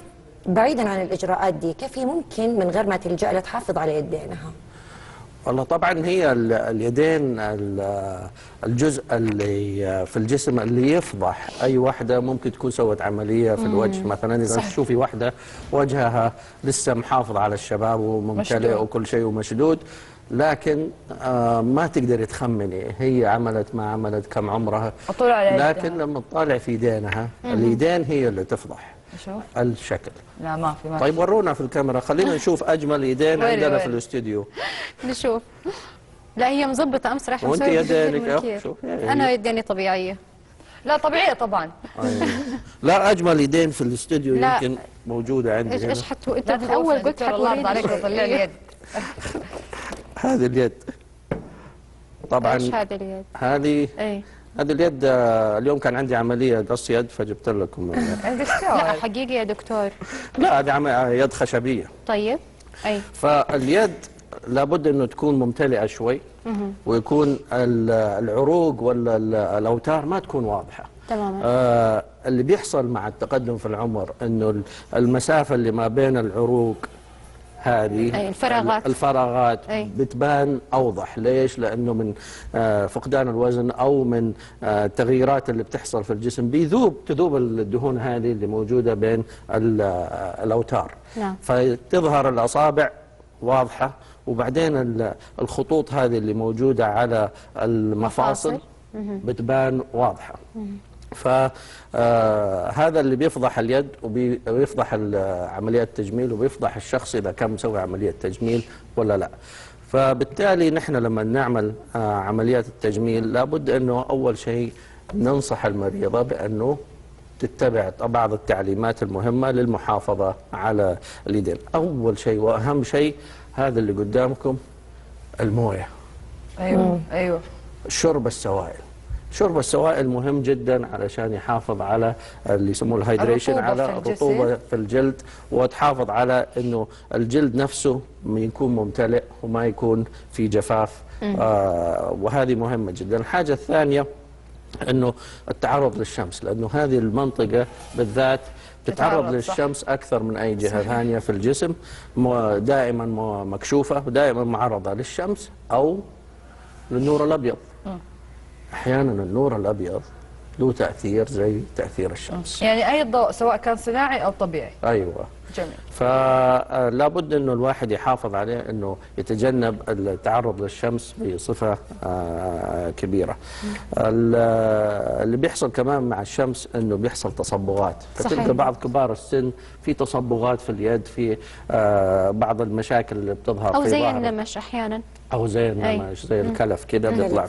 بعيدا عن الاجراءات دي، كيف هي ممكن من غير ما تلجأ لها تحافظ على يدينها؟ والله طبعا هي اليدين الجزء اللي في الجسم اللي يفضح اي واحده ممكن تكون سوت عمليه في الوجه مثلا. اذا تشوفي واحده وجهها لسه محافظ على الشباب وممتلئ وكل شيء ومشدود، لكن ما تقدري تخمني هي عملت ما عملت كم عمرها، لكن لما تطالع في يدينها اليدين هي اللي تفضح شوف الشكل. لا ما في طيب ورونا في الكاميرا، خلينا نشوف اجمل يدين عندنا في الاستوديو. نشوف. لا هي مظبطه امس راح وانت يدينك شوف انا يديني طبيعيه. لا طبيعيه طبعا. لا اجمل يدين في الاستوديو يمكن موجوده عندي. ايش انت اول قلت حتوريني عليك طلع لي يد. هذه اليد طبعا. ايش هذه اليد؟ هذه هذه اليد اليوم كان عندي عمليه قص يد فجبت لكم. لا حقيقي يا دكتور. لا هذه يد خشبيه. طيب فاليد لابد انه تكون ممتلئه شوي ويكون العروق ولا الاوتار ما تكون واضحه تماما. اللي بيحصل مع التقدم في العمر انه المسافه اللي ما بين العروق هذه الفراغات بتبان أوضح. ليش؟ لأنه من فقدان الوزن أو من التغييرات اللي بتحصل في الجسم تذوب الدهون هذه اللي موجودة بين الأوتار. فتظهر الأصابع واضحة، وبعدين الخطوط هذه اللي موجودة على المفاصل بتبان واضحة. فهذا اللي بيفضح اليد وبيفضح عملية التجميل وبيفضح الشخص إذا كان مسوي عملية تجميل ولا لا. فبالتالي نحن لما نعمل عمليات التجميل لابد أنه أول شيء ننصح المريضة بأنه تتبع بعض التعليمات المهمة للمحافظة على اليدين. أول شيء وأهم شيء هذا اللي قدامكم، الموية. أيوة. شرب السوائل. شرب السوائل مهم جدا علشان يحافظ على اللي يسموه الهيدريشن، على الرطوبة في الجلد، وتحافظ على انه الجلد نفسه يكون ممتلئ وما يكون في جفاف. وهذه مهمة جدا. الحاجة الثانية انه التعرض للشمس، لانه هذه المنطقة بالذات تتعرض للشمس اكثر من اي جهة ثانية في الجسم، دائما مكشوفة ودائما معرضة للشمس او للنور الابيض. أحيانا النور الأبيض له تأثير زي تأثير الشمس. يعني أي ضوء سواء كان صناعي أو طبيعي. أيوة. جميل. فلا بد أنه الواحد يحافظ عليه أنه يتجنب التعرض للشمس بصفة كبيرة. اللي بيحصل كمان مع الشمس أنه بيحصل تصبغات، فتلقى بعض كبار السن في تصبغات في اليد، في بعض المشاكل اللي بتظهر أو في زي النمش أحيانا، أو زي النمش زي الكلف كده بيطلع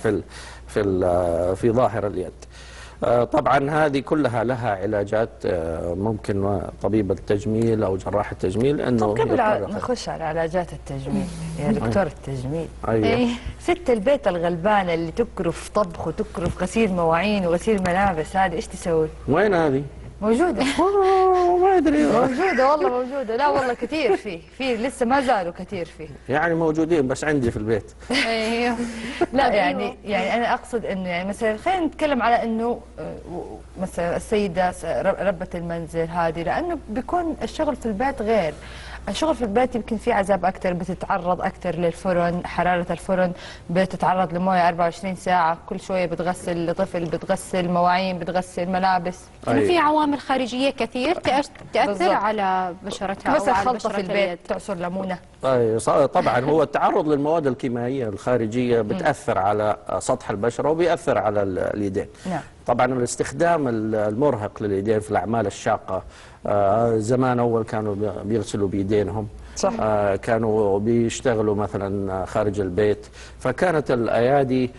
في ظاهر اليد. طبعا هذه كلها لها علاجات، ممكن طبيب التجميل او جراح التجميل انه قبل نخش على علاجات التجميل يا دكتور التجميل. أيوة. ست البيت الغلبانه اللي تكرف طبخ وتكرف غسيل مواعين وغسيل ملابس، هذه ايش تسوي؟ وين هذه؟ موجودة. ما ادري. موجودة والله موجودة. لا والله كثير فيه لسه ما زالوا كثير فيه. يعني موجودين بس عندي في البيت. ايوه. لا يعني انا اقصد انه يعني مثلا خلينا نتكلم على انه مثلا السيدة ربة المنزل هذه، لانه بيكون الشغل في البيت غير. الشغل في البيت يمكن في عذاب اكثر، بتتعرض اكثر للفرن، حراره الفرن، بتتعرض لمويه 24 ساعه، كل شويه بتغسل طفل، بتغسل مواعين، بتغسل ملابس. يعني في عوامل خارجيه كثير تاثر على بشرتها. مثلا خلطه في البيت، تعصر ليمونه. طبعا هو التعرض للمواد الكيميائيه الخارجيه بتاثر على سطح البشره وبيأثر على اليدين. نعم. طبعا الاستخدام المرهق لليدين في الاعمال الشاقه، زمان اول كانوا بيغسلوا بيدينهم، صح. كانوا بيشتغلوا مثلا خارج البيت، فكانت الايادي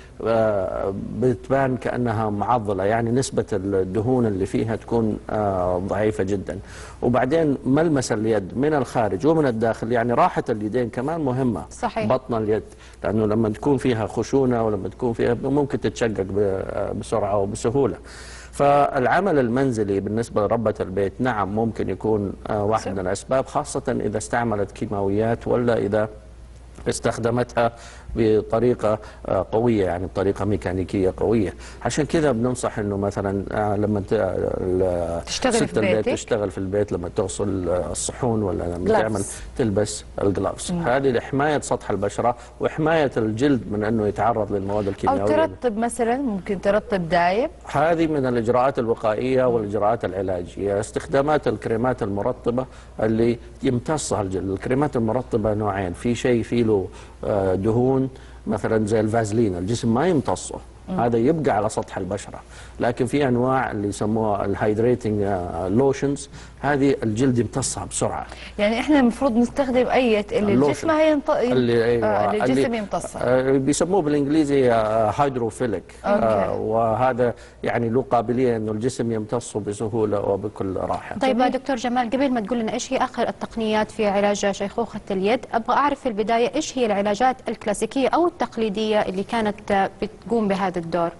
بتبان كانها معضله، يعني نسبه الدهون اللي فيها تكون ضعيفه جدا. وبعدين ملمس اليد من الخارج ومن الداخل، يعني راحه اليدين كمان مهمه. صحيح. بطن اليد، لانه لما تكون فيها خشونه ولما تكون فيها ممكن تتشقق بسرعه وبسهوله. فالعمل المنزلي بالنسبة لربة البيت نعم ممكن يكون واحد من الأسباب، خاصة إذا استعملت كيماويات ولا إذا استخدمتها بطريقة قوية، يعني بطريقة ميكانيكية قوية. عشان كذا بننصح انه مثلا لما ست البيت تشتغل في البيت، لما تغسل الصحون ولا لما تعمل تلبس الجلافز، هذه لحماية سطح البشرة وحماية الجلد من انه يتعرض للمواد الكيميائية. او ترطب مثلا، ممكن ترطب دايب. هذه من الاجراءات الوقائية والاجراءات العلاجية. استخدامات الكريمات المرطبة اللي يمتصها الجلد. الكريمات المرطبة نوعين، في شيء فيه له دهون مثلا زي الفازلين، الجسم ما يمتصه، هذا يبقى على سطح البشرة. لكن في انواع اللي يسموها الهايدريتنج لوشنز، هذه الجلد يمتصها بسرعه. يعني احنا المفروض نستخدم اللي الجسم اللي الجسم يمتصها. بيسموه بالانجليزي هيدروفيليك، وهذا يعني له قابليه انه الجسم يمتصه بسهوله وبكل راحه. طيب دكتور جمال، قبل ما تقول لنا ايش هي اخر التقنيات في علاج شيخوخه اليد، ابغى اعرف في البدايه ايش هي العلاجات الكلاسيكيه او التقليديه اللي كانت بتقوم بهذا الدور؟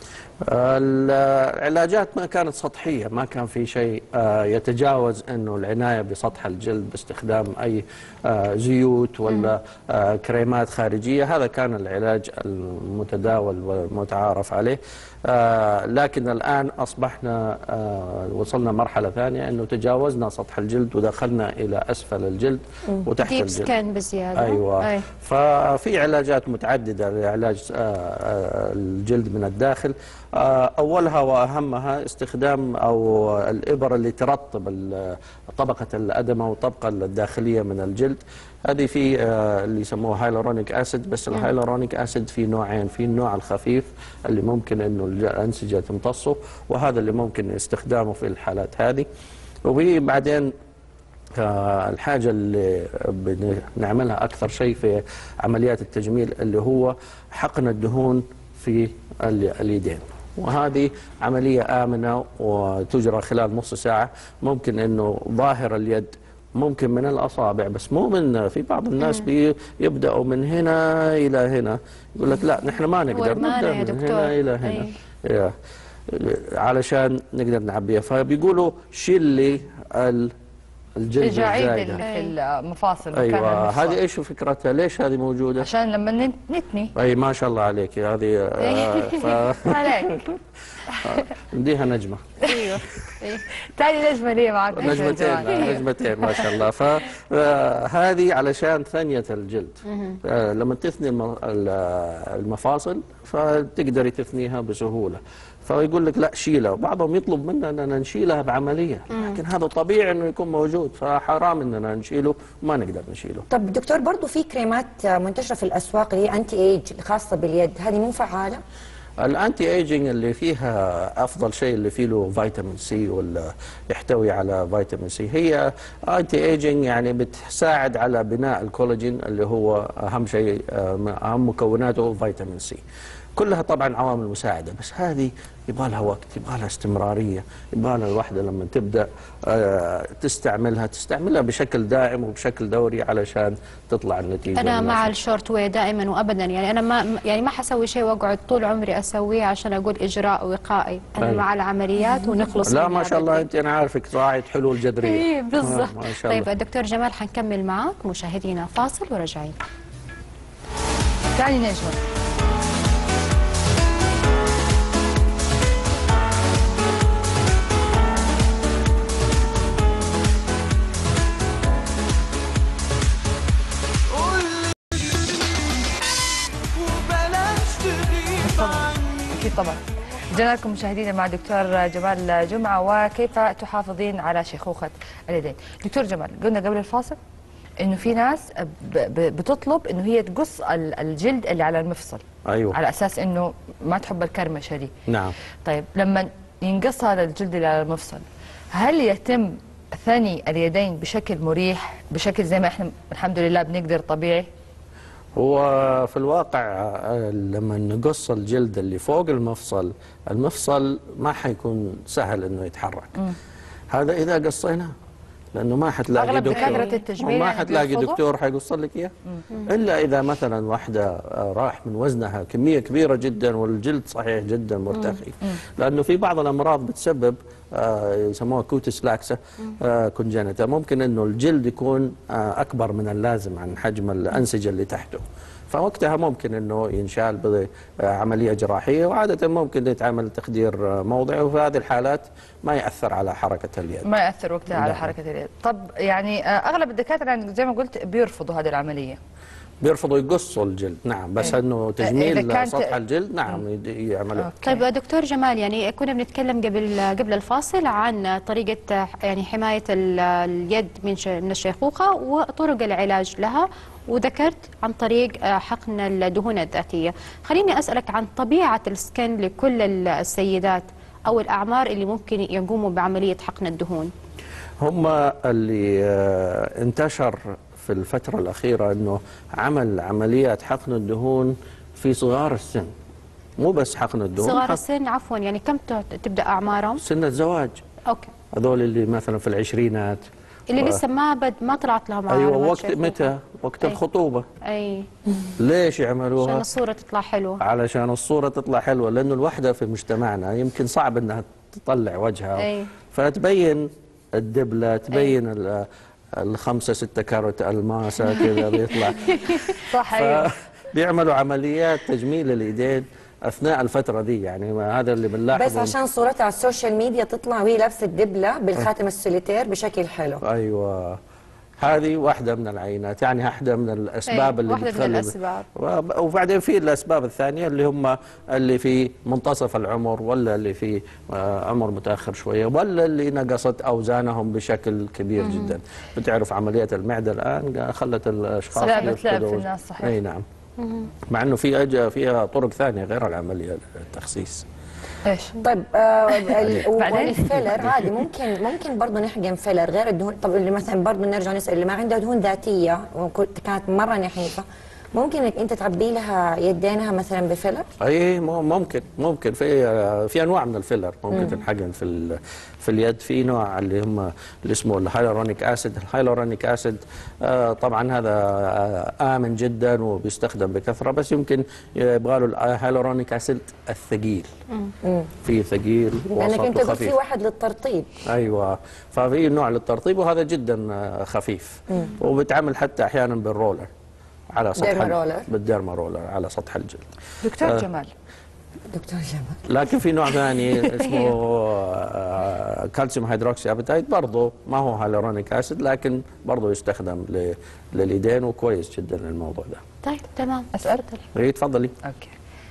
العلاجات ما كانت سطحية، ما كان في شيء يتجاوز أنه العناية بسطح الجلد باستخدام أي زيوت ولا كريمات خارجية. هذا كان العلاج المتداول والمتعارف عليه. لكن الآن أصبحنا وصلنا مرحلة ثانية أنه تجاوزنا سطح الجلد ودخلنا إلى أسفل الجلد وتحت الجلد. ديب سكان بزيادة. أيوة. ففي علاجات متعددة لعلاج الجلد من الداخل. أولها وأهمها استخدام أو الإبر اللي ترطب طبقة الأدمة والطبقة الداخلية من الجلد. هذه في اللي يسموه هايلورونيك أسيد، بس الهايلورونيك أسيد في نوعين، في النوع الخفيف اللي ممكن إنه الأنسجة تمتصه، وهذا اللي ممكن استخدامه في الحالات هذه. وبعدين الحاجة اللي بنعملها أكثر شيء في عمليات التجميل اللي هو حقن الدهون في اليدين، وهذه عملية آمنة وتجرى خلال نص ساعة. ممكن أنه ظاهر اليد ممكن من الأصابع، بس مو من، في بعض الناس بيبدأوا من هنا إلى هنا، يقول لك لا نحن ما نقدر نبدأ من هنا إلى هنا علشان نقدر نعبيها. فبيقولوا شيل لي الجلد الجعيد اللي في المفاصل. ايوه، هذه ايش فكرتها؟ ليش هذه موجوده؟ عشان لما نتني. اي ما شاء الله عليك، هذه عليك نديها نجمه. ايوه ثاني نجمه لي معك. نجمتين ما شاء الله. فهذه علشان ثنيه الجلد. لما تثني المفاصل فتقدري تثنيها بسهوله. فيقول لك لا شيلها، وبعضهم يطلب منا اننا نشيلها بعمليه، لكن هذا طبيعي انه يكون موجود، فحرام اننا نشيله وما نقدر نشيله. طب دكتور، برضه في كريمات منتشره في الاسواق اللي هي انتي ايج خاصه باليد، هذه مو فعاله؟ الانتي ايجينج اللي فيها افضل شيء اللي فيه له فيتامين سي ولا يحتوي على فيتامين سي. هي انتي ايجينج يعني بتساعد على بناء الكولاجين اللي هو اهم شيء، اهم مكوناته فيتامين سي. كلها طبعا عوامل مساعده، بس هذه يبغى لها وقت، يبغى لها استمراريه، يبغى لها الواحده لما تبدا تستعملها بشكل دائم وبشكل دوري علشان تطلع النتيجه. انا مع الشورت واي دائما وابدا، يعني انا ما حسوي شيء واقعد طول عمري اسويه عشان اقول اجراء وقائي. انا مع العمليات ونخلص. لا ما شاء الله، انت انا عارفك راعيه حلول جذريه. اي بالضبط. طيب دكتور جمال، حنكمل معك مشاهدينا فاصل وراجعين. ثاني نجمه. طبعا جينا لكم مشاهدينا مع دكتور جمال جمعة، وكيف تحافظين على شيخوخة اليدين. دكتور جمال، قلنا قبل الفاصل انه في ناس بتطلب انه هي تقص الجلد اللي على المفصل. ايوه، على اساس انه ما تحب الكرمشه دي. نعم. طيب لما ينقص هذا الجلد اللي على المفصل، هل يتم ثني اليدين بشكل مريح، بشكل زي ما احنا الحمد لله بنقدر طبيعي؟ هو في الواقع لما نقص الجلد اللي فوق المفصل ما حيكون سهل انه يتحرك. هذا اذا قصيناه، لانه ما حتلاقي دكتور، ما حتلاقي دكتور حيقص لك اياه، الا اذا مثلا واحده راح من وزنها كميه كبيره جدا والجلد صحيح جدا مرتخي. لانه في بعض الامراض بتسبب يسموها كوتس لاكسا كونجنتا، ممكن انه الجلد يكون اكبر من اللازم عن حجم الانسجه اللي تحته، فوقتها ممكن انه ينشال بعمليه جراحيه، وعاده ممكن يتعمل تخدير موضعي، وفي هذه الحالات ما ياثر على حركه اليد. ما ياثر وقتها على حركه اليد. طب يعني اغلب الدكاتره زي ما قلت بيرفضوا هذه العمليه. بيرفضوا يقصوا الجلد، نعم، بس انه تجميل سطح الجلد نعم يعملوا. طيب دكتور جمال، يعني كنا بنتكلم قبل الفاصل عن طريقة يعني حماية اليد من الشيخوخة وطرق العلاج لها، وذكرت عن طريق حقن الدهون الذاتية. خليني أسألك عن طبيعة السكن لكل السيدات أو الأعمار اللي ممكن يقوموا بعملية حقن الدهون. هم اللي انتشر في الفترة الأخيرة أنه عمل عمليات حقن الدهون في صغار السن، مو بس حقن الدهون، صغار السن عفوا، يعني كم تبدأ أعمارهم؟ سن الزواج. أوكي. هذول اللي مثلا في العشرينات، اللي لسه ما طلعت لهم أيوة. وقت متى؟ وقت الخطوبة. أي. ليش يعملوها؟ عشان الصورة تطلع حلوة. علشان الصورة تطلع حلوة، لأنه الوحدة في مجتمعنا يمكن صعب أنها تطلع وجهها. أي. فتبين الدبلة، تبين الخمسة 6 كارت ألماسة كذا بيطلع. صح. أيوة. بيعملوا عمليات تجميل اليدين أثناء الفترة دي، يعني هذا اللي بنلاحظه. بس عشان صورتها على السوشيال ميديا تطلع وهي لابسة الدبلة بالخاتم السوليتير بشكل حلو. أيوة، هذه واحدة من العينات، يعني واحدة من الأسباب اللي واحدة من الأسباب. وبعدين في الأسباب الثانية اللي هم اللي في منتصف العمر، ولا اللي في عمر متأخر شوية، ولا اللي نقصت أوزانهم بشكل كبير جدا. بتعرف عملية المعدة الآن خلت الأشخاص لعب في الناس. صحيح. أي نعم. مع أنه فيها طرق ثانية غير العملية التخسيس. ايش؟ طيب الفيلر عادي ممكن برضه نحقن فيلر غير الدهون. طب اللي مثلا برضه نرجع نسال اللي ما عندها دهون ذاتيه وكانت مره نحيفه، ممكن انك انت تعبي لها يدينها مثلا بفيلر؟ اي ممكن في انواع من الفيلر ممكن تنحقن في اليد. في نوع اللي اسمه الهايلورونيك اسيد. الهايلورونيك اسيد طبعا هذا امن جدا وبيستخدم بكثره، بس يمكن يبغى له الهايلورونيك اسيد الثقيل. في ثقيل ووسط لانك انت قلت وخفيف. في واحد للترطيب. ايوه، ففي نوع للترطيب وهذا جدا خفيف، وبيتعمل حتى احيانا بالرولر على سطح بالديرما رولر على سطح الجلد. دكتور جمال. لكن في نوع ثاني اسمه كالسيوم هيدروكسي ابيتايت، برضه ما هو هالورونيك اسيد، لكن برضه يستخدم لليدين وكويس جدا للموضوع ده. طيب تمام. اسال؟ تفضلي. اوكي.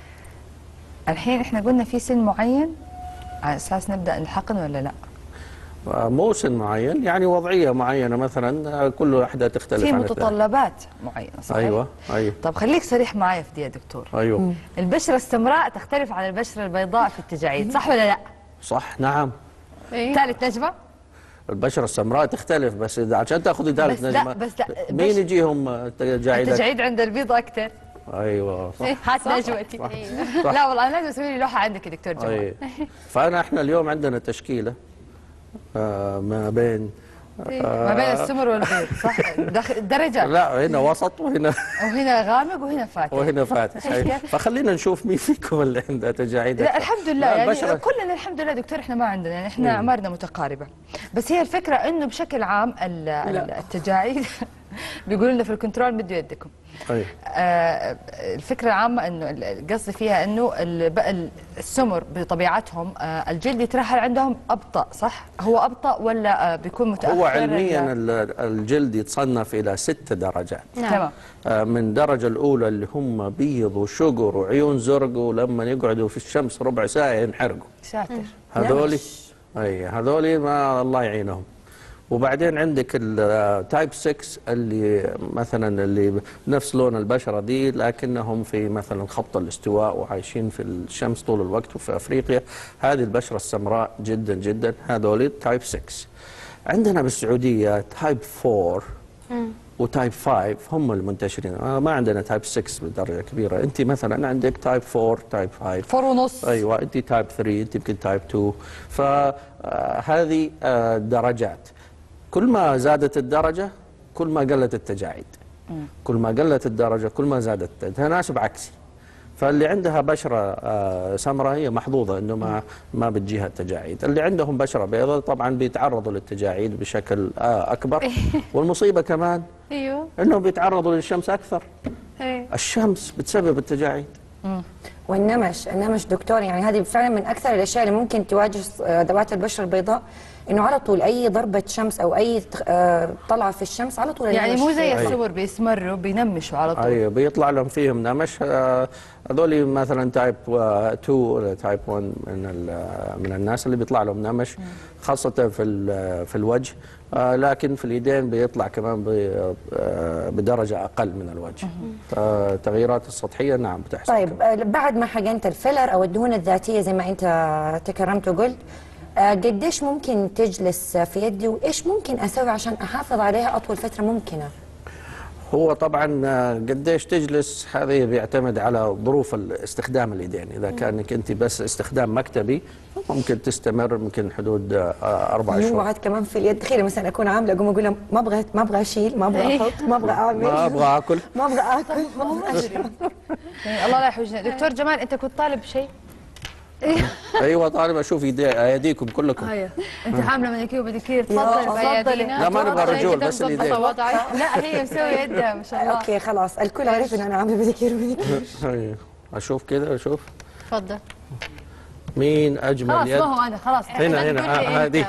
الحين احنا قلنا في سن معين على اساس نبدا الحقن ولا لا؟ مو سن معين، يعني وضعيه معينه مثلا، كل واحده تختلف في عن متطلبات معينه. صحيح؟ ايوه. طب خليك صريح معايا في دي يا دكتور. ايوه. البشره السمراء تختلف عن البشره البيضاء في التجاعيد، صح ولا لا؟ صح، نعم. ثالث نجمه؟ البشره السمراء تختلف، بس عشان تاخذي ثالث نجمه بس لا مين يجيهم تجاعيد؟ التجاعيد عند البيض اكثر. ايوه صح. هات نجوتي. لا والله انا لازم اسوي لي لوحه عندك يا دكتور جمال. احنا اليوم عندنا تشكيله ما بين السمر والبيض، صح؟ درجة. لا، هنا وسط وهنا غامق وهنا فاتح. فخلينا نشوف مين فيكم اللي عنده تجاعيد. لا الحمد لله، يعني كلنا الحمد لله دكتور احنا ما عندنا، يعني احنا اعمارنا متقاربة. بس هي الفكرة انه بشكل عام التجاعيد بيقولوا لنا في الكنترول مدوا يدكم. الفكرة العامة انه قصدي فيها انه السمر بطبيعتهم الجلد يترحل عندهم ابطأ، صح؟ هو ابطأ ولا بيكون متأخر؟ هو علميا الجلد يتصنف الى 6 درجات. تمام. من الدرجة الأولى اللي هم بيض وشقر وعيون زرق، ولما يقعدوا في الشمس ربع ساعة ينحرقوا. ساتر. هذولي ما الله يعينهم. وبعدين عندك التايب 6 اللي مثلا اللي نفس لون البشره دي، لكنهم في مثلا خط الاستواء وعايشين في الشمس طول الوقت وفي افريقيا. هذه البشره السمراء جدا جدا، هذول تايب 6. عندنا بالسعوديه تايب 4 وتايب 5 هم المنتشرين. ما عندنا تايب 6 بدرجه كبيره. انت مثلا عندك تايب 4 تايب 5 4 ونص. ايوه، انت تايب 3، انت يمكن تايب 2. فهذه درجات. كل ما زادت الدرجة كل ما قلت التجاعيد. كل ما قلت الدرجة كل ما زادت. تناسب عكسي. فاللي عندها بشرة سمراء هي محظوظة انه ما بتجيها التجاعيد. اللي عندهم بشرة بيضاء طبعا بيتعرضوا للتجاعيد بشكل اكبر. والمصيبة كمان ايوه انهم بيتعرضوا للشمس اكثر. ايه الشمس بتسبب التجاعيد. النمش دكتور، يعني هذه فعلا من اكثر الاشياء اللي ممكن تواجه ذوات البشره البيضاء، انه على طول اي ضربه شمس او اي طلعه في الشمس على طول يعني مو زي النمش. الصور بيسمروا بينمشوا على طول. ايوه بيطلع لهم فيهم نمش. هذول مثلا تايب 2 ولا تايب 1 من الناس اللي بيطلع لهم نمش خاصه في الوجه. لكن في اليدين بيطلع كمان بدرجه اقل من الوجه. التغييرات السطحيه نعم بتحصل. طيب بعد ما حقنت الفيلر او الدهون الذاتيه زي ما انت تكرمت وقلت، قديش ممكن تجلس في يدي وايش ممكن اسوي عشان احافظ عليها اطول فتره ممكنه؟ هو طبعا قديش تجلس هذا بيعتمد على ظروف استخدام اليدين. اذا كانك انت بس استخدام مكتبي ممكن تستمر ممكن حدود 4 شهور. وعد كمان في اليد، تخيلي مثلا اكون عامله اقوم اقول لها ما ابغى اشيل، ما ابغى احط، ما ابغى اعمل، ما ابغى اكل، ما ابغى اكل، ما ابغى اشرب. يعني الله لا يحوجنا. دكتور جمال انت كنت طالب شيء؟ ايوه طالب اشوف ايديكم كلكم. ايوه انت عامله مانيكير وبديكير. تفضلي. لا ما نبغى رجول بس اليدين. لا هي مسويه يدها ما شاء الله. اوكي خلاص الكل عرف ان انا عامله بديكير. اشوف كده اشوف. تفضل. مين اجمل خلاص يد؟ ما هو انا خلاص هنا هذه.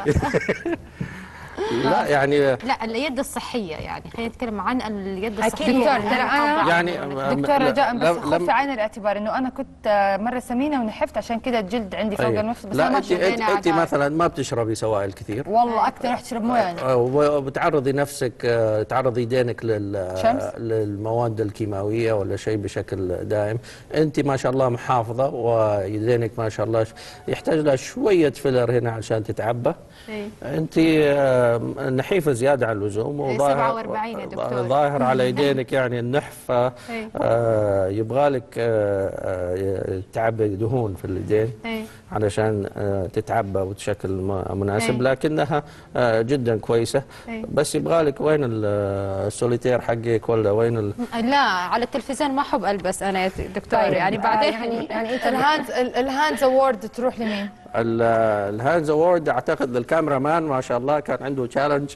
لا يعني لا اليد الصحيه، يعني خلينا نتكلم عن اليد الصحيه. دكتور ترى انا يعني دكتور رجاء بس خفي عين الاعتبار انه انا كنت مره سمينه ونحفت عشان كذا الجلد عندي فوق المفصل. بس لا انت مثلا ما بتشربي سوائل كثير. والله اكثر رح تشرب مويه يعني. وبتعرضي نفسك تعرضي يدينك للمواد الكيماويه ولا شيء بشكل دائم. انت ما شاء الله محافظه ويدينك ما شاء الله يحتاج لها شويه فيلر هنا عشان تتعبى. انت نحيفه زياده عن اللزوم وظاهر 47 يا دكتور. ظاهر على يدينك يعني النحف. يبغى لك تعبي دهون في اليدين علشان تتعبى بشكل مناسب. لكنها جدا كويسه. بس يبغى لك وين السوليتير حقك ولا وين لا على التلفزيون ما احب البس انا يا دكتور. يعني بعدين يعني الهاندز اوورد تروح لمين؟ الهاندز اوورد اعتقد للكاميرا مان ما شاء الله كان عنده تشالنج.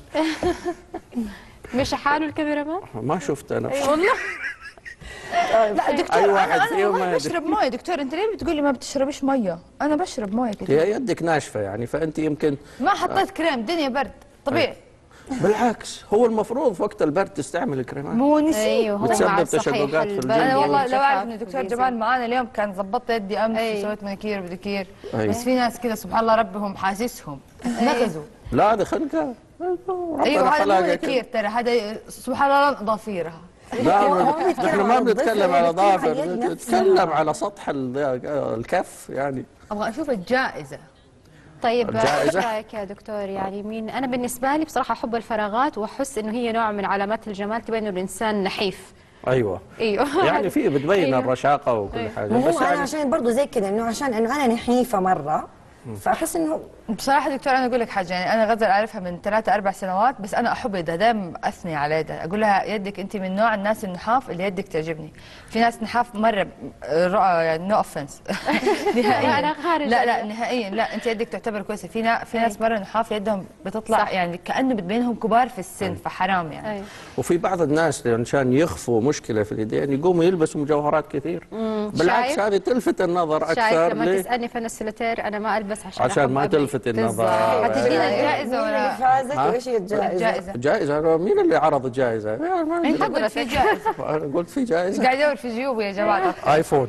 مش حاله الكاميرا مان؟ ما شفت انا والله. لا دكتور أي واحد انا فيهم والله بشرب مويه. دكتور انت ليه بتقولي ما بتشربيش مويه؟ انا بشرب مويه كثير. هي يدك ناشفه يعني فانت يمكن ما حطيت كريم، الدنيا برد طبيعي. بالعكس هو المفروض في وقت البرد تستعمل الكريمات. مو نسي. ايوه هو بتسبب مع تشققات في الجلد. انا والله لو اعرف يعني ان دكتور جمال معانا اليوم كان ظبطت يدي امس وسويت مانيكير وبديكير. بس في ناس كذا سبحان الله ربهم حاسسهم نغزوا. لا هذا خلقه. ايوه هذا مو مانيكير ترى، هذا سبحان الله اظافيرها. لا نحن ما بنتكلم على ظافر، نتكلم على سطح الكف يعني. ابغى اشوف الجائزه. طيب ايش رايك يا دكتور؟ يعني مين انا بالنسبه لي بصراحه احب الفراغات واحس انه هي نوع من علامات الجمال، تبين انه الانسان نحيف. ايوه يعني في بتبين الرشاقه وكل حاجه. بس انا يعني عشان برضه زي كذا انه عشان انه انا نحيفه مره فاحس انه بصراحه دكتور انا اقول لك حاجه، يعني انا غزل اعرفها من 3-4 سنوات بس انا احب يدها، دائما اثني على يدها اقول لها يدك انت من نوع الناس النحاف اللي يدك تعجبني. في ناس نحاف مره يعني نو اوفنس نهائيا. انا خارج لا نهائيا لا، انت يدك تعتبر كويسه. في ناس مره نحاف يدهم بتطلع صح. يعني كانه بتبينهم كبار في السن فحرام يعني. وفي بعض الناس عشان يخفوا مشكله في اليدين يقوموا يلبسوا مجوهرات كثير. بالعكس هذه تلفت النظر اكثر. شايف لما تسالني فن السوليتير انا ما البس عشان ما تلفت النظر. حتدينا الجائزه ولا فازت وايش هي الجائزه؟ جائزه مين اللي عرض الجائزه؟ انت قلت في جائزه. انا قلت في جائزه. قاعد ادور في جيوبي يا جماعه. ايفون.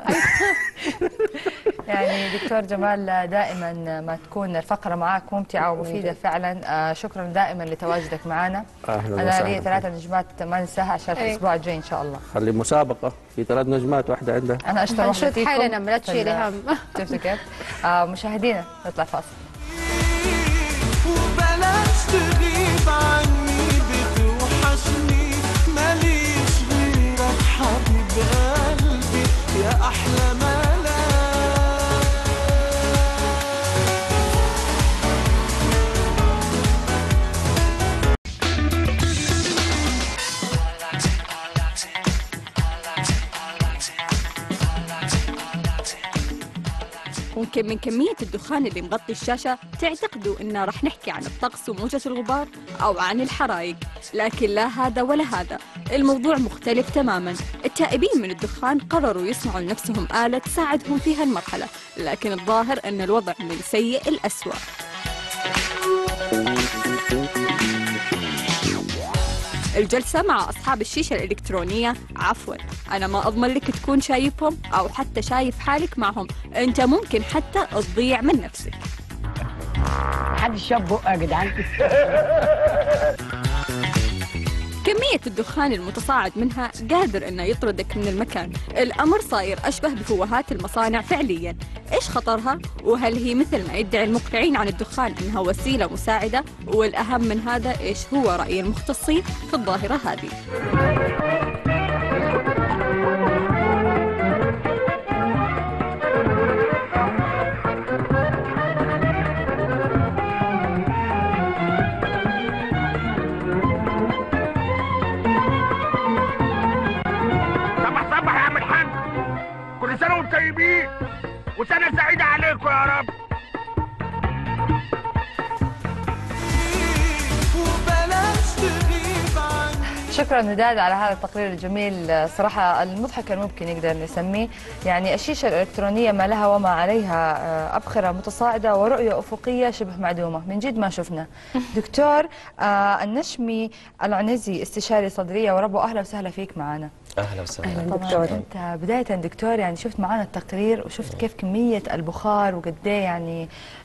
يعني دكتور جمال دائما ما تكون الفقره معك ممتعه ومفيده فعلا. شكرا دائما لتواجدك معنا. انا لي 3 نجمات ما ننساها عشان الاسبوع الجاي ان شاء الله. خلي مسابقه في 3 نجمات واحده عندها. انا اشتري واحده فيكم. حالنا لا تشيلي هم. شفتوا كيف؟ مشاهدينا نطلع فاصل. وبلاش تغيب عني بتوحشني ماليش غيرك حبيب قلبي يا احلى ملاك. يمكن من كمية الدخان اللي مغطي الشاشة تعتقدوا إنه رح نحكي عن الطقس وموجة الغبار أو عن الحرائق، لكن لا هذا ولا هذا، الموضوع مختلف تماما. التائبين من الدخان قرروا يصنعوا لنفسهم آلة تساعدهم في هالمرحلة، لكن الظاهر أن الوضع من سيء الأسوأ. الجلسة مع أصحاب الشيشة الإلكترونية، عفواً أنا ما أضمن لك تكون شايفهم أو حتى شايف حالك معهم، أنت ممكن حتى تضيع من نفسك. حد شاب بقى يا جدعان. كمية الدخان المتصاعد منها قادر إنه يطردك من المكان، الأمر صاير أشبه بفوهات المصانع فعلياً. إيش خطرها؟ وهل هي مثل ما يدعي المقنعين عن الدخان إنها وسيلة مساعدة؟ والأهم من هذا إيش هو رأي المختصين في الظاهرة هذه؟ طيبين وسنة سعيدة عليكم يا رب. شكرا نداد على هذا التقرير الجميل، صراحة المضحك الممكن نقدر نسميه. يعني الشيشة الإلكترونية ما لها وما عليها، أبخرة متصاعدة ورؤية أفقية شبه معدومة، من جد ما شفنا. دكتور النشمي العنزي، استشاري صدرية وربو، أهلا وسهلا فيك معنا. اهلا وسهلا دكتور. انت بدايه دكتور يعني شفت معنا التقرير وشفت كيف كميه البخار وقد ايه يعني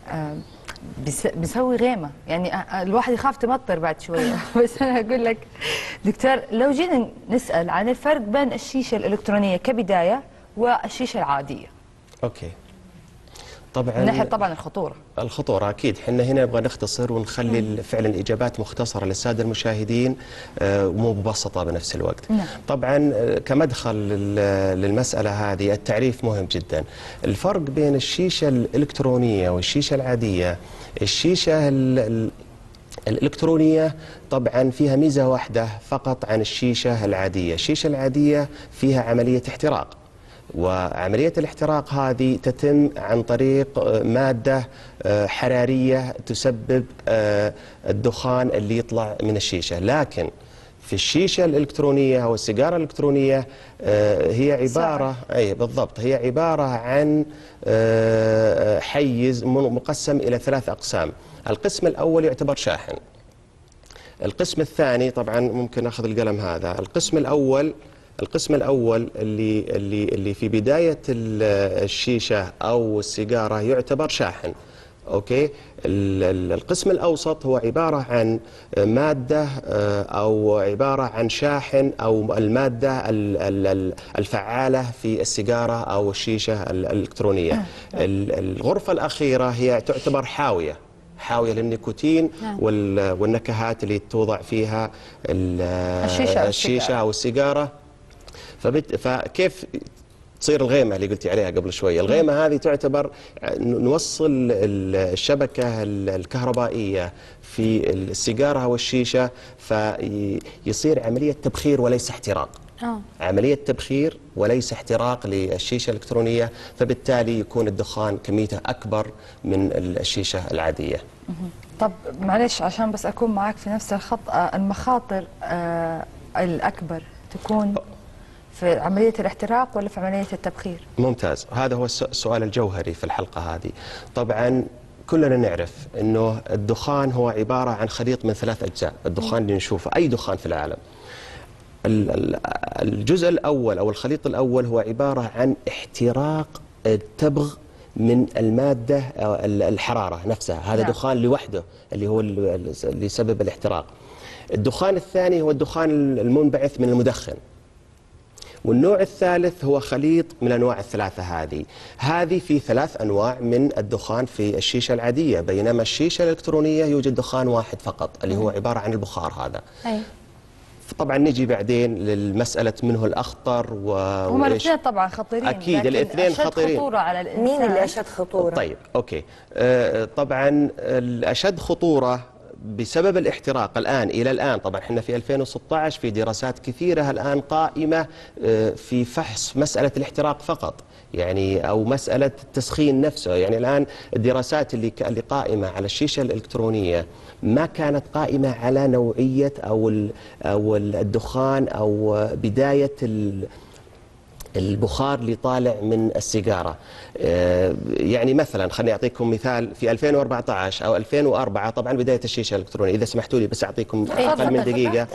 بيسوي غيمه، يعني الواحد يخاف تمطر بعد شويه. بس انا اقول لك دكتور، لو جينا نسال عن الفرق بين الشيشه الالكترونيه كبدايه والشيشه العاديه. اوكي. طبعا من ناحيه طبعا الخطوره اكيد، احنا هنا نبغى نختصر ونخلي فعلا اجابات مختصره للساده المشاهدين ومبسطه بنفس الوقت. نعم. طبعا كمدخل للمساله هذه التعريف مهم جدا. الفرق بين الشيشه الالكترونيه والشيشه العاديه، الشيشه الإلكترونية طبعا فيها ميزة واحدة فقط عن الشيشة العادية. الشيشة العادية فيها عملية احتراق، وعملية الاحتراق هذه تتم عن طريق مادة حرارية تسبب الدخان اللي يطلع من الشيشة. لكن في الشيشة الإلكترونية أو السيجارة الإلكترونية هي عبارة بالضبط، هي عبارة عن حيز مقسم إلى 3 أقسام. القسم الأول يعتبر شاحن. القسم الثاني طبعا ممكن أخذ القلم هذا. القسم الأول اللي في بداية الشيشة أو السيجارة يعتبر شاحن. أوكي. القسم الأوسط هو عبارة عن مادة أو عبارة عن شاحن أو المادة الفعالة في السيجارة أو الشيشة الإلكترونية. الغرفة الأخيرة هي تعتبر حاوية للنيكوتين والنكهات اللي توضع فيها الشيشة أو السيجارة. فكيف تصير الغيمة اللي قلتي عليها قبل شوية؟ الغيمة هذه تعتبر نوصل الشبكة الكهربائية في السيجارة أو الشيشة، فيصير عملية تبخير وليس احتراق. عملية تبخير وليس احتراق للشيشة الإلكترونية، فبالتالي يكون الدخان كميته أكبر من الشيشة العادية. طب معلش عشان بس أكون معك في نفس الخط، المخاطر الأكبر تكون في عملية الاحتراق ولا في عملية التبخير؟ ممتاز، هذا هو السؤال الجوهري في الحلقة هذه. طبعا كلنا نعرف أنه الدخان هو عبارة عن خليط من 3 أجزاء. الدخان اللي نشوفه، أي دخان في العالم، الجزء الأول أو الخليط الأول هو عبارة عن احتراق التبغ من المادة الحرارة نفسها. هذا دخان لوحده اللي هو اللي يسبب الاحتراق. الدخان الثاني هو الدخان المنبعث من المدخن. والنوع الثالث هو خليط من أنواع ال3 هذه في 3 أنواع من الدخان في الشيشة العادية، بينما الشيشة الإلكترونية يوجد دخان واحد فقط اللي هو عبارة عن البخار هذا. طبعا نجي بعدين للمسألة منه الأخطر هما الاثنين طبعا خطيرين. أكيد الاثنين خطيرين. خطورة على الإنسان. مين اللي أشد خطورة؟ طيب أوكي. طبعا الأشد خطورة بسبب الاحتراق الآن إلى الآن، طبعا احنا في 2016 في دراسات كثيرة الآن قائمة في فحص مسألة الاحتراق فقط، يعني أو مسألة التسخين نفسه. يعني الآن الدراسات اللي قائمة على الشيشة الإلكترونية ما كانت قائمة على نوعية أو الدخان أو بداية البخار اللي طالع من السيجارة. يعني مثلا خليني أعطيكم مثال، في 2014 أو 2004 طبعا بداية الشيشة الإلكترونية، إذا سمحتوا لي بس أعطيكم أقل من دقيقة.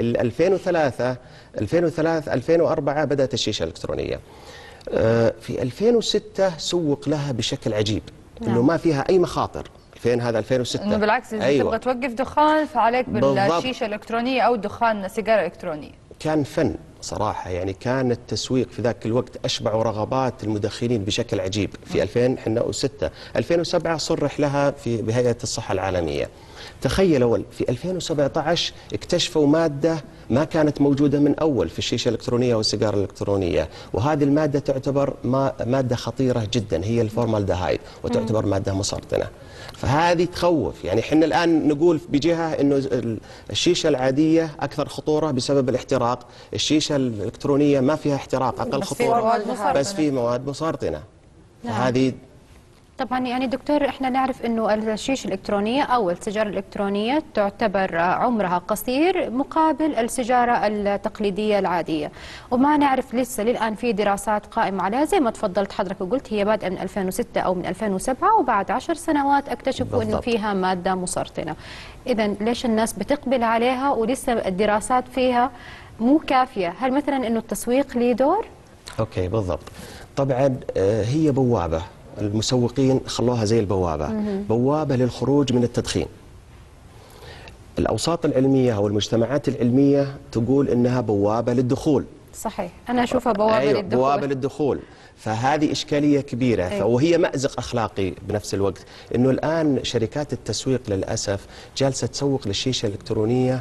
2004 بدأت الشيشة الإلكترونية. في 2006 سوق لها بشكل عجيب، إنه ما فيها أي مخاطر. هذا 2006 إنه بالعكس إذا أيوة. تبغى توقف دخان فعليك بالشيشة الإلكترونية أو دخان سيجارة إلكترونية. كان فن صراحة، يعني كان التسويق في ذاك الوقت أشبع رغبات المدخنين بشكل عجيب. في 2006 2007 صرح لها بهيئة الصحة العالمية. تخيلوا في 2017 اكتشفوا مادة ما كانت موجودة من أول في الشيشة الإلكترونية والسيجارة الإلكترونية، وهذه المادة تعتبر مادة خطيرة جدا، هي الفورمالدهايد، وتعتبر مادة مسرطنة. فهذه تخوف. يعني احنا الآن نقول بجهة انه الشيشة العادية أكثر خطورة بسبب الاحتراق، الشيشة الإلكترونية ما فيها احتراق، أقل خطورة، بس في مواد مسرطنة. فهذه طبعا يعني دكتور احنا نعرف انه الشيشه الالكترونيه او السيجاره الالكترونيه تعتبر عمرها قصير مقابل السيجاره التقليديه العاديه، وما نعرف لسه للان في دراسات قائمه عليها زي ما تفضلت حضرتك وقلت هي بادئه من 2006 او من 2007 وبعد 10 سنوات اكتشفوا انه فيها ماده مسرطنه. اذا ليش الناس بتقبل عليها ولسه الدراسات فيها مو كافيه؟ هل مثلا انه التسويق له دور؟ اوكي بالضبط. طبعا هي بوابه، المسوقين خلوها زي البوابة، بوابة للخروج من التدخين. الأوساط العلمية أو المجتمعات العلمية تقول إنها بوابة للدخول. صحيح، أنا أشوفها بوابة أيوة للدخول. بوابة للدخول. فهذه إشكالية كبيرة. أيوة. وهي مأزق أخلاقي بنفس الوقت، إنه الآن شركات التسويق للأسف جالسة تسوق للشيشة الإلكترونية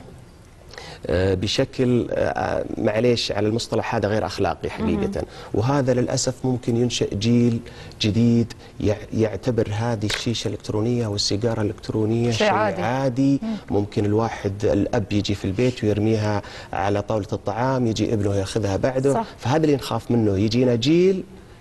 بشكل معليش على المصطلح هذا غير أخلاقي حقيقة. وهذا للأسف ممكن ينشئ جيل جديد يعتبر هذه الشيشة الإلكترونية والسيجارة الإلكترونية شيء عادي. ممكن الأب يجي في البيت ويرميها على طاولة الطعام، يجي ابنه ياخذها بعده. صح. فهذا اللي نخاف منه، يجينا جيل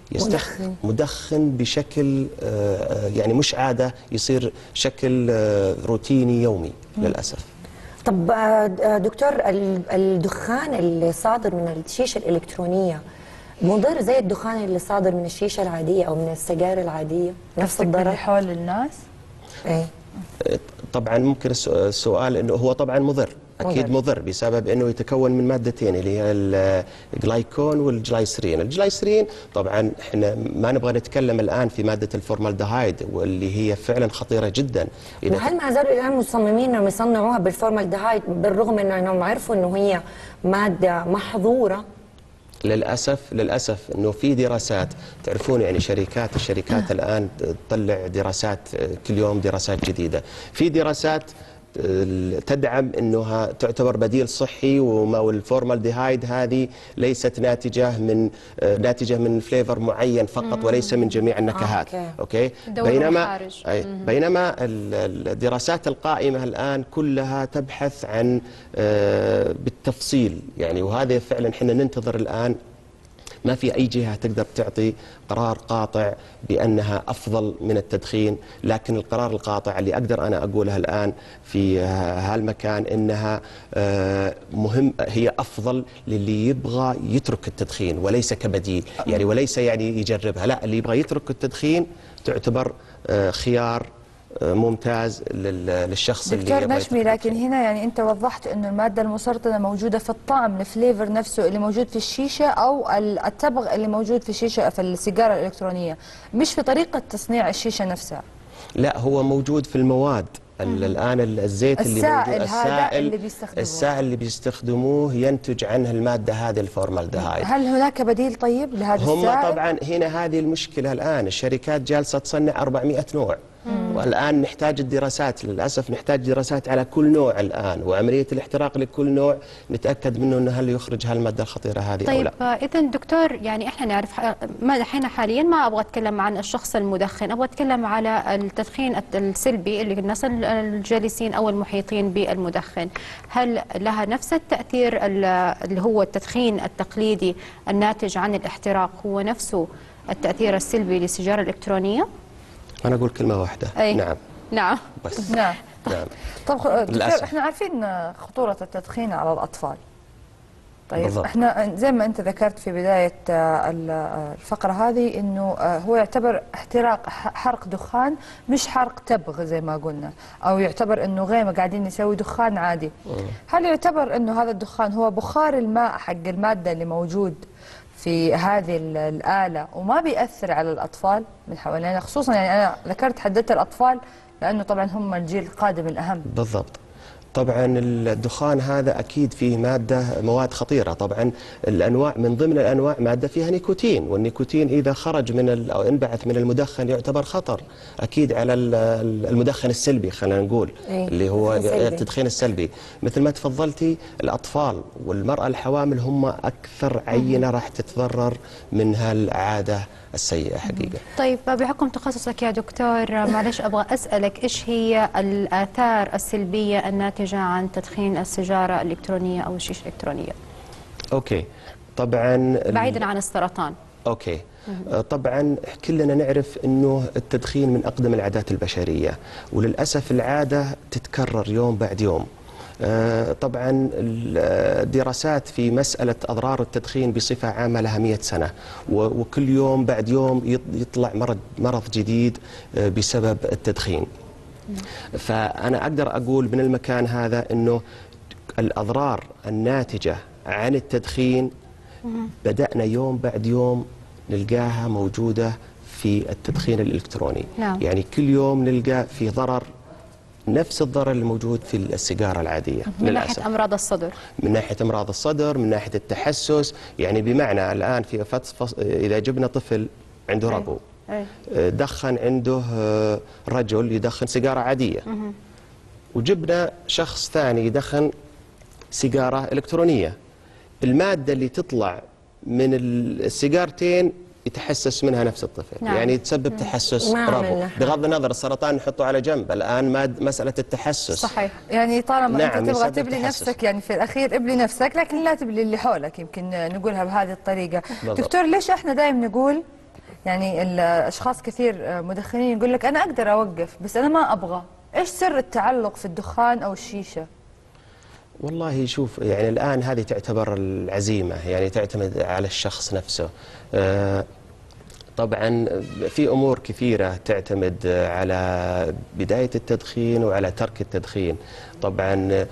مدخن بشكل يعني مش عادة، يصير شكل روتيني يومي للأسف. طب دكتور، الدخان اللي صادر من الشيشة الإلكترونية مضر زي الدخان اللي صادر من الشيشة العادية أو من السجائر العادية؟ نفس الضرر حول الناس؟ ايه طبعا ممكن السؤال انه هو طبعا مضر، اكيد مضر بسبب انه يتكون من مادتين اللي هي الجلايكون والجلايسرين. الجلايسرين طبعا احنا ما نبغى نتكلم الان في ماده الفورمالدهايد واللي هي فعلا خطيره جدا. وهل ما زالوا الان مصممين انهم يصنعوها بالفورمالدهايد بالرغم انهم عرفوا انه هي ماده محظوره؟ للأسف أنه في دراسات، تعرفون يعني الشركات الآن تطلع دراسات كل يوم، دراسات جديدة. في دراسات تدعم أنها تعتبر بديل صحي، والفورمالدهايد هذه ليست ناتجة من فليفر معين فقط وليس من جميع النكهات. أوكي. بينما الدراسات القائمة الآن كلها تبحث عن بالتفصيل يعني، وهذا فعلا احنا ننتظر الآن. ما في أي جهة تقدر تعطي قرار قاطع بأنها أفضل من التدخين، لكن القرار القاطع اللي أقدر أنا أقولها الآن في هالمكان إنها مهم، هي أفضل للي يبغى يترك التدخين وليس كبديل يعني، وليس يعني يجربها، لا، اللي يبغى يترك التدخين تعتبر خيار ممتاز للشخص اللي دكتور نشمي. لكن هنا يعني انت وضحت انه الماده المسرطنه موجوده في الطعم، الفليفر نفسه اللي موجود في الشيشه او التبغ اللي موجود في الشيشه في السيجاره الالكترونيه، مش في طريقه تصنيع الشيشه نفسها. لا، هو موجود في المواد. الآن الزيت اللي موجود، السائل اللي بيستخدموه ينتج عنه المادة هذه الفورمالدهايد. هل هناك بديل طيب لهذا السائل؟ هم طبعا هنا هذه المشكلة الآن، الشركات جالسة تصنع 400 نوع والآن نحتاج الدراسات، للأسف نحتاج دراسات على كل نوع الآن، وعملية الاحتراق لكل نوع نتأكد منه أنه هل يخرج هالمادة الخطيرة هذه طيب أو لا. إذا دكتور يعني إحنا نعرف ما الحين حاليا ما أبغى أتكلم عن الشخص المدخن، أبغى أتكلم على التدخين السلبي اللي الناس الجالسين أو المحيطين بالمدخن. هل لها نفس التأثير اللي هو التدخين التقليدي الناتج عن الاحتراق هو نفسه التأثير السلبي للسيجارة الإلكترونية؟ أنا أقول كلمة واحدة، نعم. نعم بس نعم. نعم. طب دكتور احنا عارفين خطورة التدخين على الأطفال. طيب بالضبط. احنا زي ما انت ذكرت في بداية الفقرة هذه انه هو يعتبر احتراق حرق دخان مش حرق تبغ زي ما قلنا، او يعتبر انه غيمة قاعدين نسوي دخان عادي. هل يعتبر انه هذا الدخان هو بخار الماء حق المادة اللي موجود في هذه الآلة وما بيأثر على الأطفال من حوالينا، خصوصا يعني أنا ذكرت حددت الأطفال لأنه طبعا هم الجيل القادم الأهم. بالضبط. طبعا الدخان هذا أكيد فيه مواد خطيرة. طبعا الأنواع من ضمن الأنواع مادة فيها نيكوتين، والنيكوتين إذا خرج أو انبعث من المدخن يعتبر خطر أكيد على المدخن السلبي، خلينا نقول اللي هو التدخين السلبي. مثل ما تفضلتي الأطفال والمرأة الحوامل هم أكثر عينة راح تتضرر من هالعادة السيئة حقيقة. طيب بحكم تخصصك يا دكتور معلش أبغى أسألك إيش هي الآثار السلبية الناتجة عن تدخين السيجارة الإلكترونية أو الشيشة الإلكترونية؟ أوكي. طبعا بعيدا عن السرطان. أوكي. طبعا كلنا نعرف أنه التدخين من أقدم العادات البشرية، وللأسف العادة تتكرر يوم بعد يوم. طبعا الدراسات في مسألة أضرار التدخين بصفة عامة لها 100 سنة، وكل يوم بعد يوم يطلع مرض جديد بسبب التدخين. فأنا أقدر أقول من المكان هذا أنه الأضرار الناتجة عن التدخين بدأنا يوم بعد يوم نلقاها موجودة في التدخين الإلكتروني. نعم. يعني كل يوم نلقى في ضرر نفس الضرر الموجود في السيجارة العادية من ناحية أمراض الصدر، من ناحية أمراض الصدر، من ناحية التحسس. يعني بمعنى الآن في إذا جبنا طفل عنده ربو دخن عنده رجل يدخن سيجارة عادية، وجبنا شخص ثاني يدخن سيجارة إلكترونية، المادة اللي تطلع من السيجارتين يتحسس منها نفس الطفل. نعم. يعني تسبب تحسس ربو. بغض النظر السرطان نحطه على جنب، الآن مسألة التحسس. صحيح. يعني طالما نعم أنت تبغى تبلي نفسك، يعني في الأخير ابلي نفسك لكن لا تبلي اللي حولك، يمكن نقولها بهذه الطريقة. بالضبط. دكتور ليش احنا دائما نقول يعني الأشخاص كثير مدخنين يقول لك أنا أقدر أوقف بس أنا ما أبغى، إيش سر التعلق في الدخان أو الشيشة؟ والله شوف، يعني الآن هذه تعتبر العزيمة، يعني تعتمد على الشخص نفسه. طبعا في أمور كثيرة تعتمد على بداية التدخين وعلى ترك التدخين. طبعا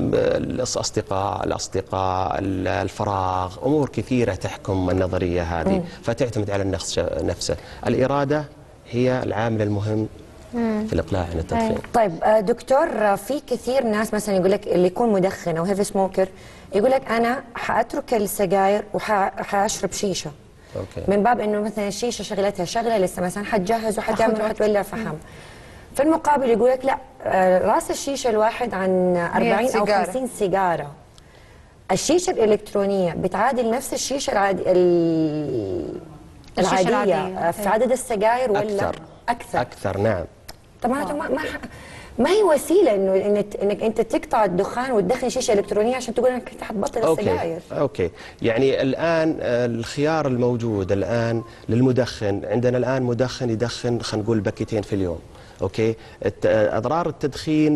الأصدقاء الفراغ، أمور كثيرة تحكم النظرية هذه، فتعتمد على النفس نفسه. الإرادة هي العامل المهم في الإقلاع عن التدخين. طيب دكتور، في كثير ناس مثلا يقول لك اللي يكون مدخن أو هيفي سموكر يقول لك أنا حأترك السجاير وحأشرب شيشة. أوكي. من باب انه مثلا الشيشه شغلتها شغله لسه مثلا حتجهز وحتعمل وحتولع فحم. في المقابل يقول لك لا، راس الشيشه الواحد عن 40 او 50 سيجاره. الشيشه الالكترونيه بتعادل نفس الشيشه العاديه في عدد السجاير ولا اكثر؟ نعم. طبعا ما هي وسيله انك انت تقطع الدخان وتدخن شيشه الكترونيه عشان تقول انك حتبطل السجاير. اوكي. يعني الان الخيار الموجود الان للمدخن، عندنا الان مدخن يدخن خلينا نقول باكيتين في اليوم. اوكي. اضرار التدخين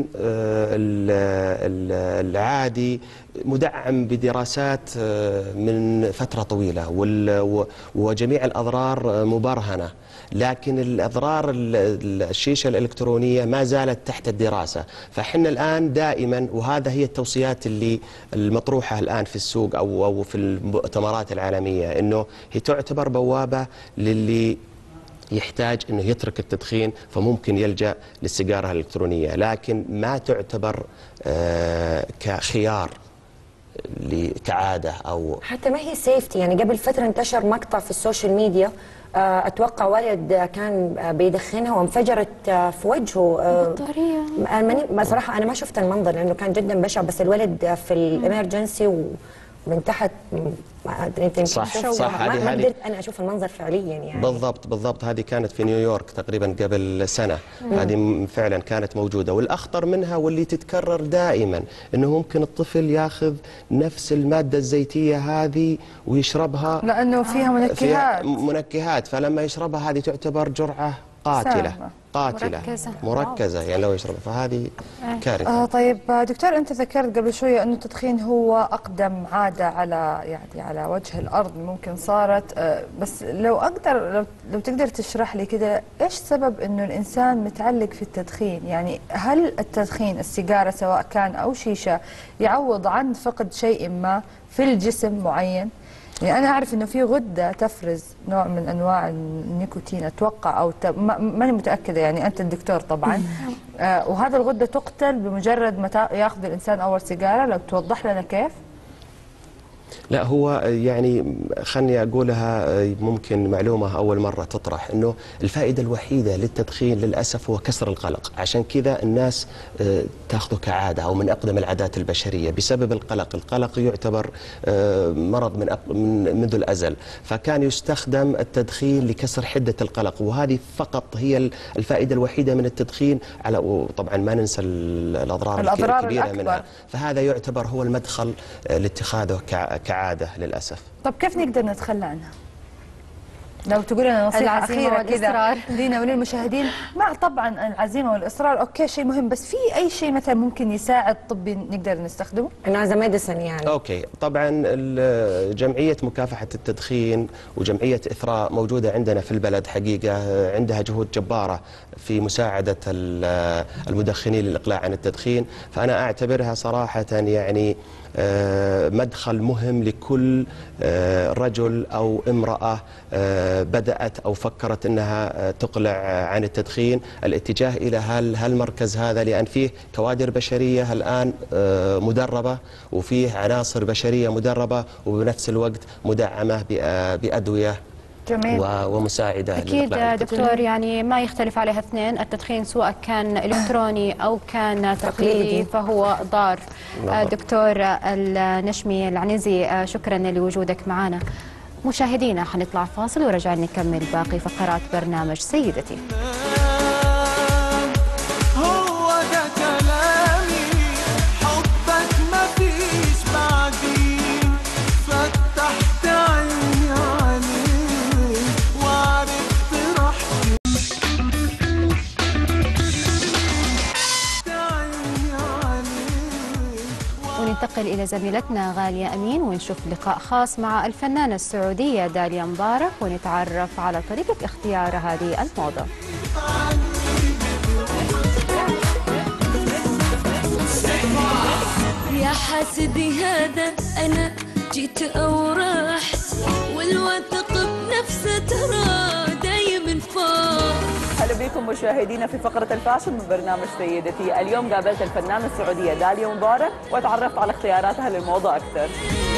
العادي مدعم بدراسات من فتره طويله، وجميع الاضرار مبرهنه، لكن الأضرار الشيشة الإلكترونية ما زالت تحت الدراسة. فحنا الآن دائما، وهذا هي التوصيات اللي المطروحة الآن في السوق أو في المؤتمرات العالمية، إنه هي تعتبر بوابة للي يحتاج إنه يترك التدخين، فممكن يلجأ للسيجارة الإلكترونية، لكن ما تعتبر كخيار كعاده او حتى ما هي سيفتي. يعني قبل فتره انتشر مقطع في السوشيال ميديا، اتوقع ولد كان بيدخنها وانفجرت في وجهه بطاريه. صراحه انا ما شفت المنظر لانه كان جدا بشع، بس الولد في الامرجنسي ومن تحت ما ادري. صح ما قدرت انا اشوف المنظر فعليا يعني. بالضبط هذه كانت في نيويورك تقريبا قبل سنه. هذه فعلا كانت موجوده. والاخطر منها واللي تتكرر دائما انه ممكن الطفل ياخذ نفس الماده الزيتيه هذه ويشربها لانه فيها منكهات، فلما يشربها هذه تعتبر جرعه قاتله مركزة يعني لو يشرب، فهذه كارثة. طيب دكتور، أنت ذكرت قبل شوية أنه التدخين هو أقدم عادة على وجه الأرض ممكن صارت، بس لو تقدر تشرح لي كده إيش سبب أنه الإنسان متعلق في التدخين؟ يعني هل التدخين السيجارة سواء كان أو شيشة يعوض عن فقد شيء ما في الجسم معين؟ يعني أنا أعرف إنه في غدة تفرز نوع من أنواع النيكوتين أتوقع أو ماني متأكدة، يعني أنت الدكتور طبعا. وهذا الغدة تقتل بمجرد ما ياخذ الإنسان أول سيجارة. لو توضح لنا كيف؟ لا هو يعني خلني أقولها، ممكن معلومة أول مرة تطرح، أنه الفائدة الوحيدة للتدخين للأسف هو كسر القلق. عشان كذا الناس تأخذه كعادة أو من أقدم العادات البشرية بسبب القلق. القلق يعتبر مرض منذ الأزل، فكان يستخدم التدخين لكسر حدة القلق، وهذه فقط هي الفائدة الوحيدة من التدخين. وطبعا ما ننسى الأضرار الكبيرة منها، فهذا يعتبر هو المدخل لاتخاذه كعادة للأسف. طب كيف نقدر نتخلى عنها؟ لو تقول لنا نصيحة أخيرة كذا لينا وللمشاهدين. مع طبعا العزيمة والإصرار أوكي شيء مهم، بس في أي شيء مثلا ممكن يساعد طبي نقدر نستخدمه؟ أنا ميديسن يعني. أوكي، طبعا جمعية مكافحة التدخين وجمعية إثراء موجودة عندنا في البلد حقيقة، عندها جهود جبارة في مساعدة المدخنين للإقلاع عن التدخين. فأنا أعتبرها صراحة يعني مدخل مهم لكل رجل أو امرأة بدأت أو فكرت أنها تقلع عن التدخين، الاتجاه إلى هالمركز هذا، لأن فيه كوادر بشرية الآن مدربة، وفيه عناصر بشرية مدربة، وبنفس الوقت مدعمة بأدوية جميل. ومساعدة. أكيد دكتور، يعني ما يختلف عليها اثنين، التدخين سواء كان إلكتروني أو كان تقليدي فهو ضار. دكتور النشمي العنزي، شكرا لوجودك معنا. مشاهدينا حنطلع فاصل وراجعين نكمل باقي فقرات برنامج سيدتي. ننتقل إلى زميلتنا غالية أمين ونشوف لقاء خاص مع الفنانة السعودية داليا مبارك ونتعرف على طريقة اختيار هذه الموضة. يا حاسدي هذا أنا جيت أو رحت، والوثق بنفسه ترى دايم فوق. اهلا بكم مشاهدينا في فقره الفاشن من برنامج سيدتي. اليوم قابلت الفنانه السعوديه داليا مبارك وتعرفت على اختياراتها للموضه اكثر.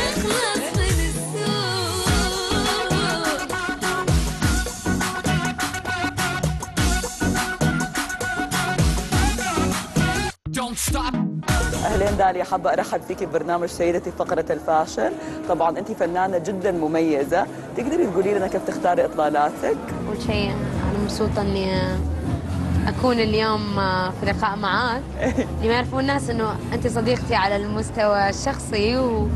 اهلين داليا، حابه ارحب فيكي ببرنامج سيدتي فقره الفاشن. طبعا انت فنانه جدا مميزه، تقدري تقولي لنا كيف تختاري اطلالاتك؟ اول شيء انا مبسوطه اني اكون اليوم في لقاء معاك. اللي ما يعرفون الناس انه انت صديقتي على المستوى الشخصي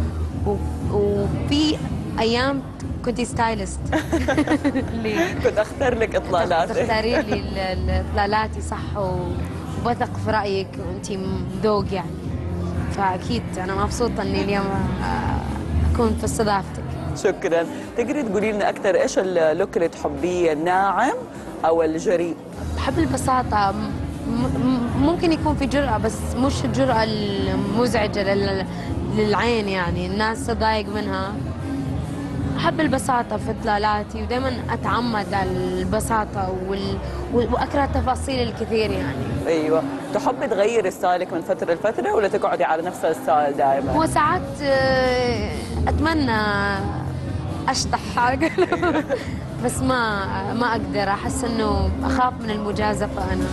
وفي ايام كنتي ستايلست. كنت اختار لك اطلالاتك. تختاري لي اطلالاتي صح، وبثق في رايك وانت ذوق يعني. فاكيد انا مبسوطه اني اليوم اكون في استضافتك. شكرا. تقدري تقولي لنا اكثر ايش اللوك اللي تحبيه، الناعم او الجريء؟ بحب البساطه، ممكن يكون في جرأة بس مش الجرأة المزعجة للعين، يعني الناس تضايق منها. أحب البساطة في إطلالاتي ودائما أتعمد على البساطة وأكره التفاصيل الكثير يعني. أيوة. تحبي تغيري ستايلك من فترة لفترة ولا تقعدي على نفس الستايل دائما؟ هو ساعات اتمنى اشطح حاجه بس ما اقدر، احس انه اخاف من المجازفه انا.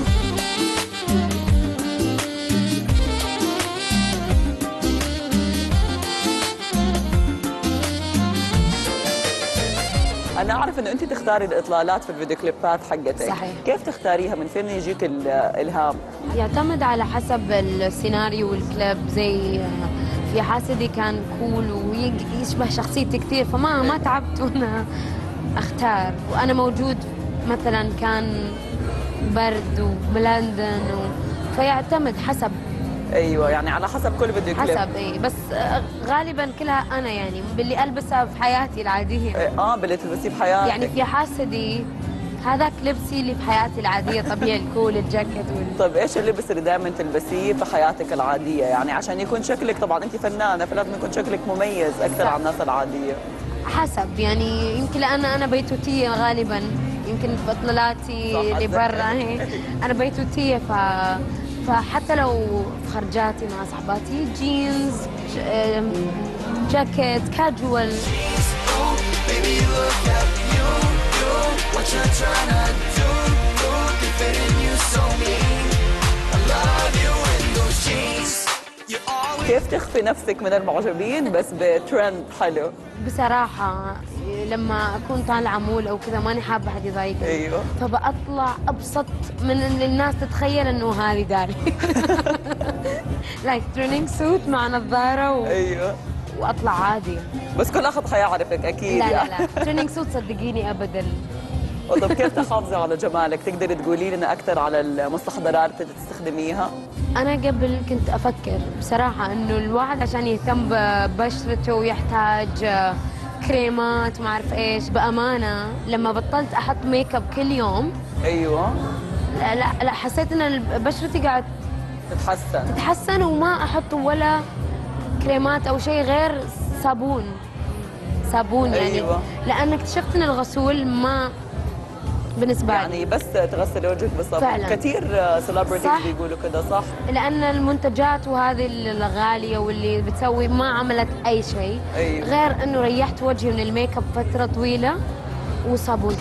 أنا أعرف إنه أنت تختاري الإطلالات في الفيديو كليبات حقتك. صحيح. كيف تختاريها؟ من فين يجيك الإلهام؟ يعتمد على حسب السيناريو والكليب. زي في حاسدي كان كول ويشبه شخصيتي كثير، فما تعبت وأنا أختار. وأنا موجود مثلا كان برد وبلندن فيعتمد حسب. ايوه يعني على حسب كل فيديو كليب. حسب اي، بس غالبا كلها انا يعني باللي البسها في حياتي العاديه. باللي تلبسيه في حياتك. يعني في حاسدي هذاك لبسي اللي في حياتي العاديه طبيعي، الكول الجاكيت طيب ايش اللبس اللي دائما تلبسيه في حياتك العاديه؟ يعني عشان يكون شكلك، طبعا انت فنانه فلازم يكون شكلك مميز اكثر عن الناس العاديه. حسب يعني، يمكن لان انا بيتوتيه غالبا، يمكن في اطلالاتي اللي برا انا بيتوتيه، فحتى لو في خرجاتي مع صحباتي جينز، جاكيت، كاجوال. كيف تخفي نفسك من المعجبين بس بترند حلو؟ بصراحة لما أكون طالعة مول أو كذا ماني حابة حد يضايقني. أيوه. فبأطلع أبسط من إن الناس تتخيل إنه هذه داري. لايك تريننج سوت مع نظارة أيوه. وأطلع عادي. بس كل أخذ حيعرفك أكيد. لا تريننج سوت صدقيني أبدا. طب كيف تحافظي على جمالك؟ تقدري تقولي لنا أكثر على المستحضرات اللي تستخدميها؟ أنا قبل كنت أفكر بصراحة إنه الواحد عشان يهتم ببشرته يحتاج كريمات ما أعرف إيش. بأمانة لما بطلت أحط ميك اب كل يوم أيوه لا حسيت إن بشرتي قاعد تتحسن وما أحط ولا كريمات أو شيء غير صابون يعني. أيوة. لأن اكتشفت إن الغسول ما بالنسبة يعني لي بس تغسلي وجهك بالصابون. فعلا. كثير سيلبرتيز بيقولوا كده صح؟ لأن المنتجات وهذه الغالية واللي بتسوي ما عملت أي شيء. أيوة. غير إنه ريحت وجهي من الميك اب فترة طويلة وصابون.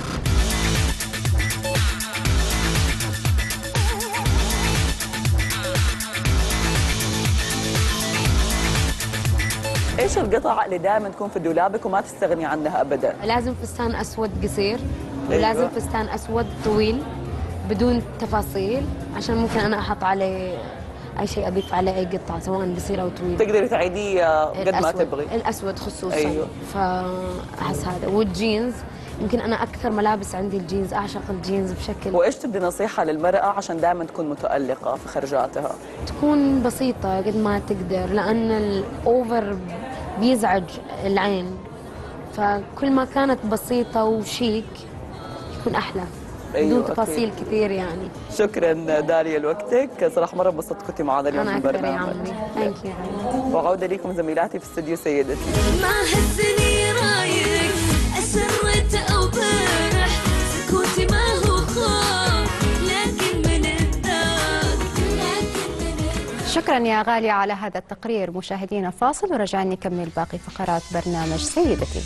ايش القطع اللي دائما تكون في دولابك وما تستغني عنها ابدا؟ لازم فستان اسود قصير، ولازم أيوة. فستان اسود طويل بدون تفاصيل، عشان ممكن انا احط عليه اي شيء اضيف عليه اي قطعه سواء قصير او طويل. تقدري تعيديه قد ما تبغي. الاسود خصوصا. أيوة. فاحس هذا. والجينز يمكن انا اكثر ملابس عندي الجينز، اعشق الجينز بشكل. وايش تدي نصيحه للمراه عشان دائما تكون متالقه في خرجاتها؟ تكون بسيطه قد ما تقدر، لان الاوفر بيزعج العين، فكل ما كانت بسيطه وشيك يكون احلى. أيوة بدون تفاصيل كثير يعني. شكرا داليا لوقتك، صراحه مره انبسطت كنتي معنا اليوم في البرنامج. ثانك يو. وعوده لكم زميلاتي في استديو سيدتي. ما هزني رايك أسرت أو برح، سكوتي ما هو خوف لكن من الذاك. شكرا يا غالية على هذا التقرير. مشاهدينا فاصل ورجعنا نكمل باقي فقرات برنامج سيدتي.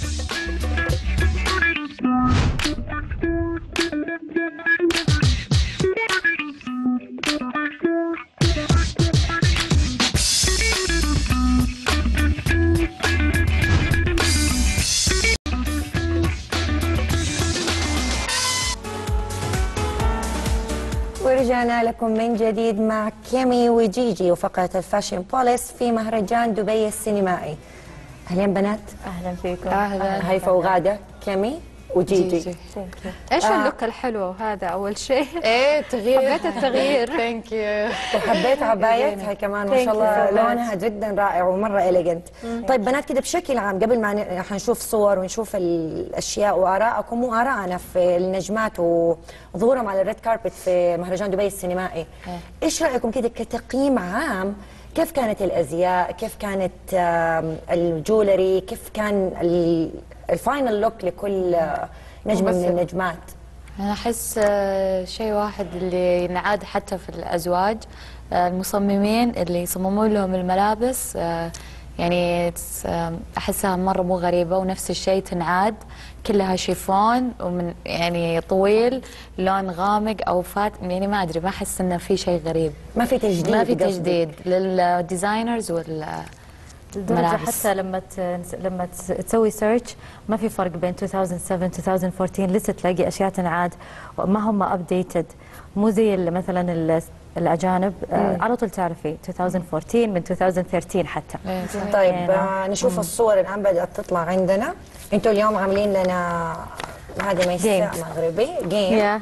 ورجعنا لكم من جديد مع كيمي وجيجي وفقرة الفاشن بوليس في مهرجان دبي السينمائي. أهلين بنات. أهلا فيكم. أهلا. هيفا وغادة، كيمي وجيجي. ايش اللوك الحلو هذا اول شيء؟ ايه تغيير. حبيت التغيير. ثانك يو. وحبيت عبايتها كمان ما شاء الله لونها جدا رائع ومره إليجنت. طيب بنات كده بشكل عام قبل ما حنشوف صور ونشوف الاشياء وارائكم وارائنا في النجمات وظهورهم على الريد كاربت في مهرجان دبي السينمائي، ايش رايكم كده كتقييم عام؟ كيف كانت الازياء؟ كيف كانت الجولري؟ كيف كان الفاينل لوك لكل نجمة من النجمات؟ أنا أحس شيء واحد اللي ينعاد حتى في الأزواج، المصممين اللي يصممون لهم الملابس يعني احسها مره مو غريبه، ونفس الشيء تنعاد كلها شيفون ومن يعني طويل لون غامق او فات، يعني ما ادري، ما احس انه في شيء غريب، ما في تجديد، ما في تجديد للديزاينرز لدرجة حتى لما تسوي سيرش ما في فرق بين 2007 2014، لسه تلاقي اشياء تنعاد ما هم ابديتد، مو زي مثلا الاجانب على طول تعرفي 2014 من 2013 حتى. طيب نشوف الصور الان بدات تطلع عندنا. انتوا اليوم عاملين لنا هذه ميساء مغربي جيم.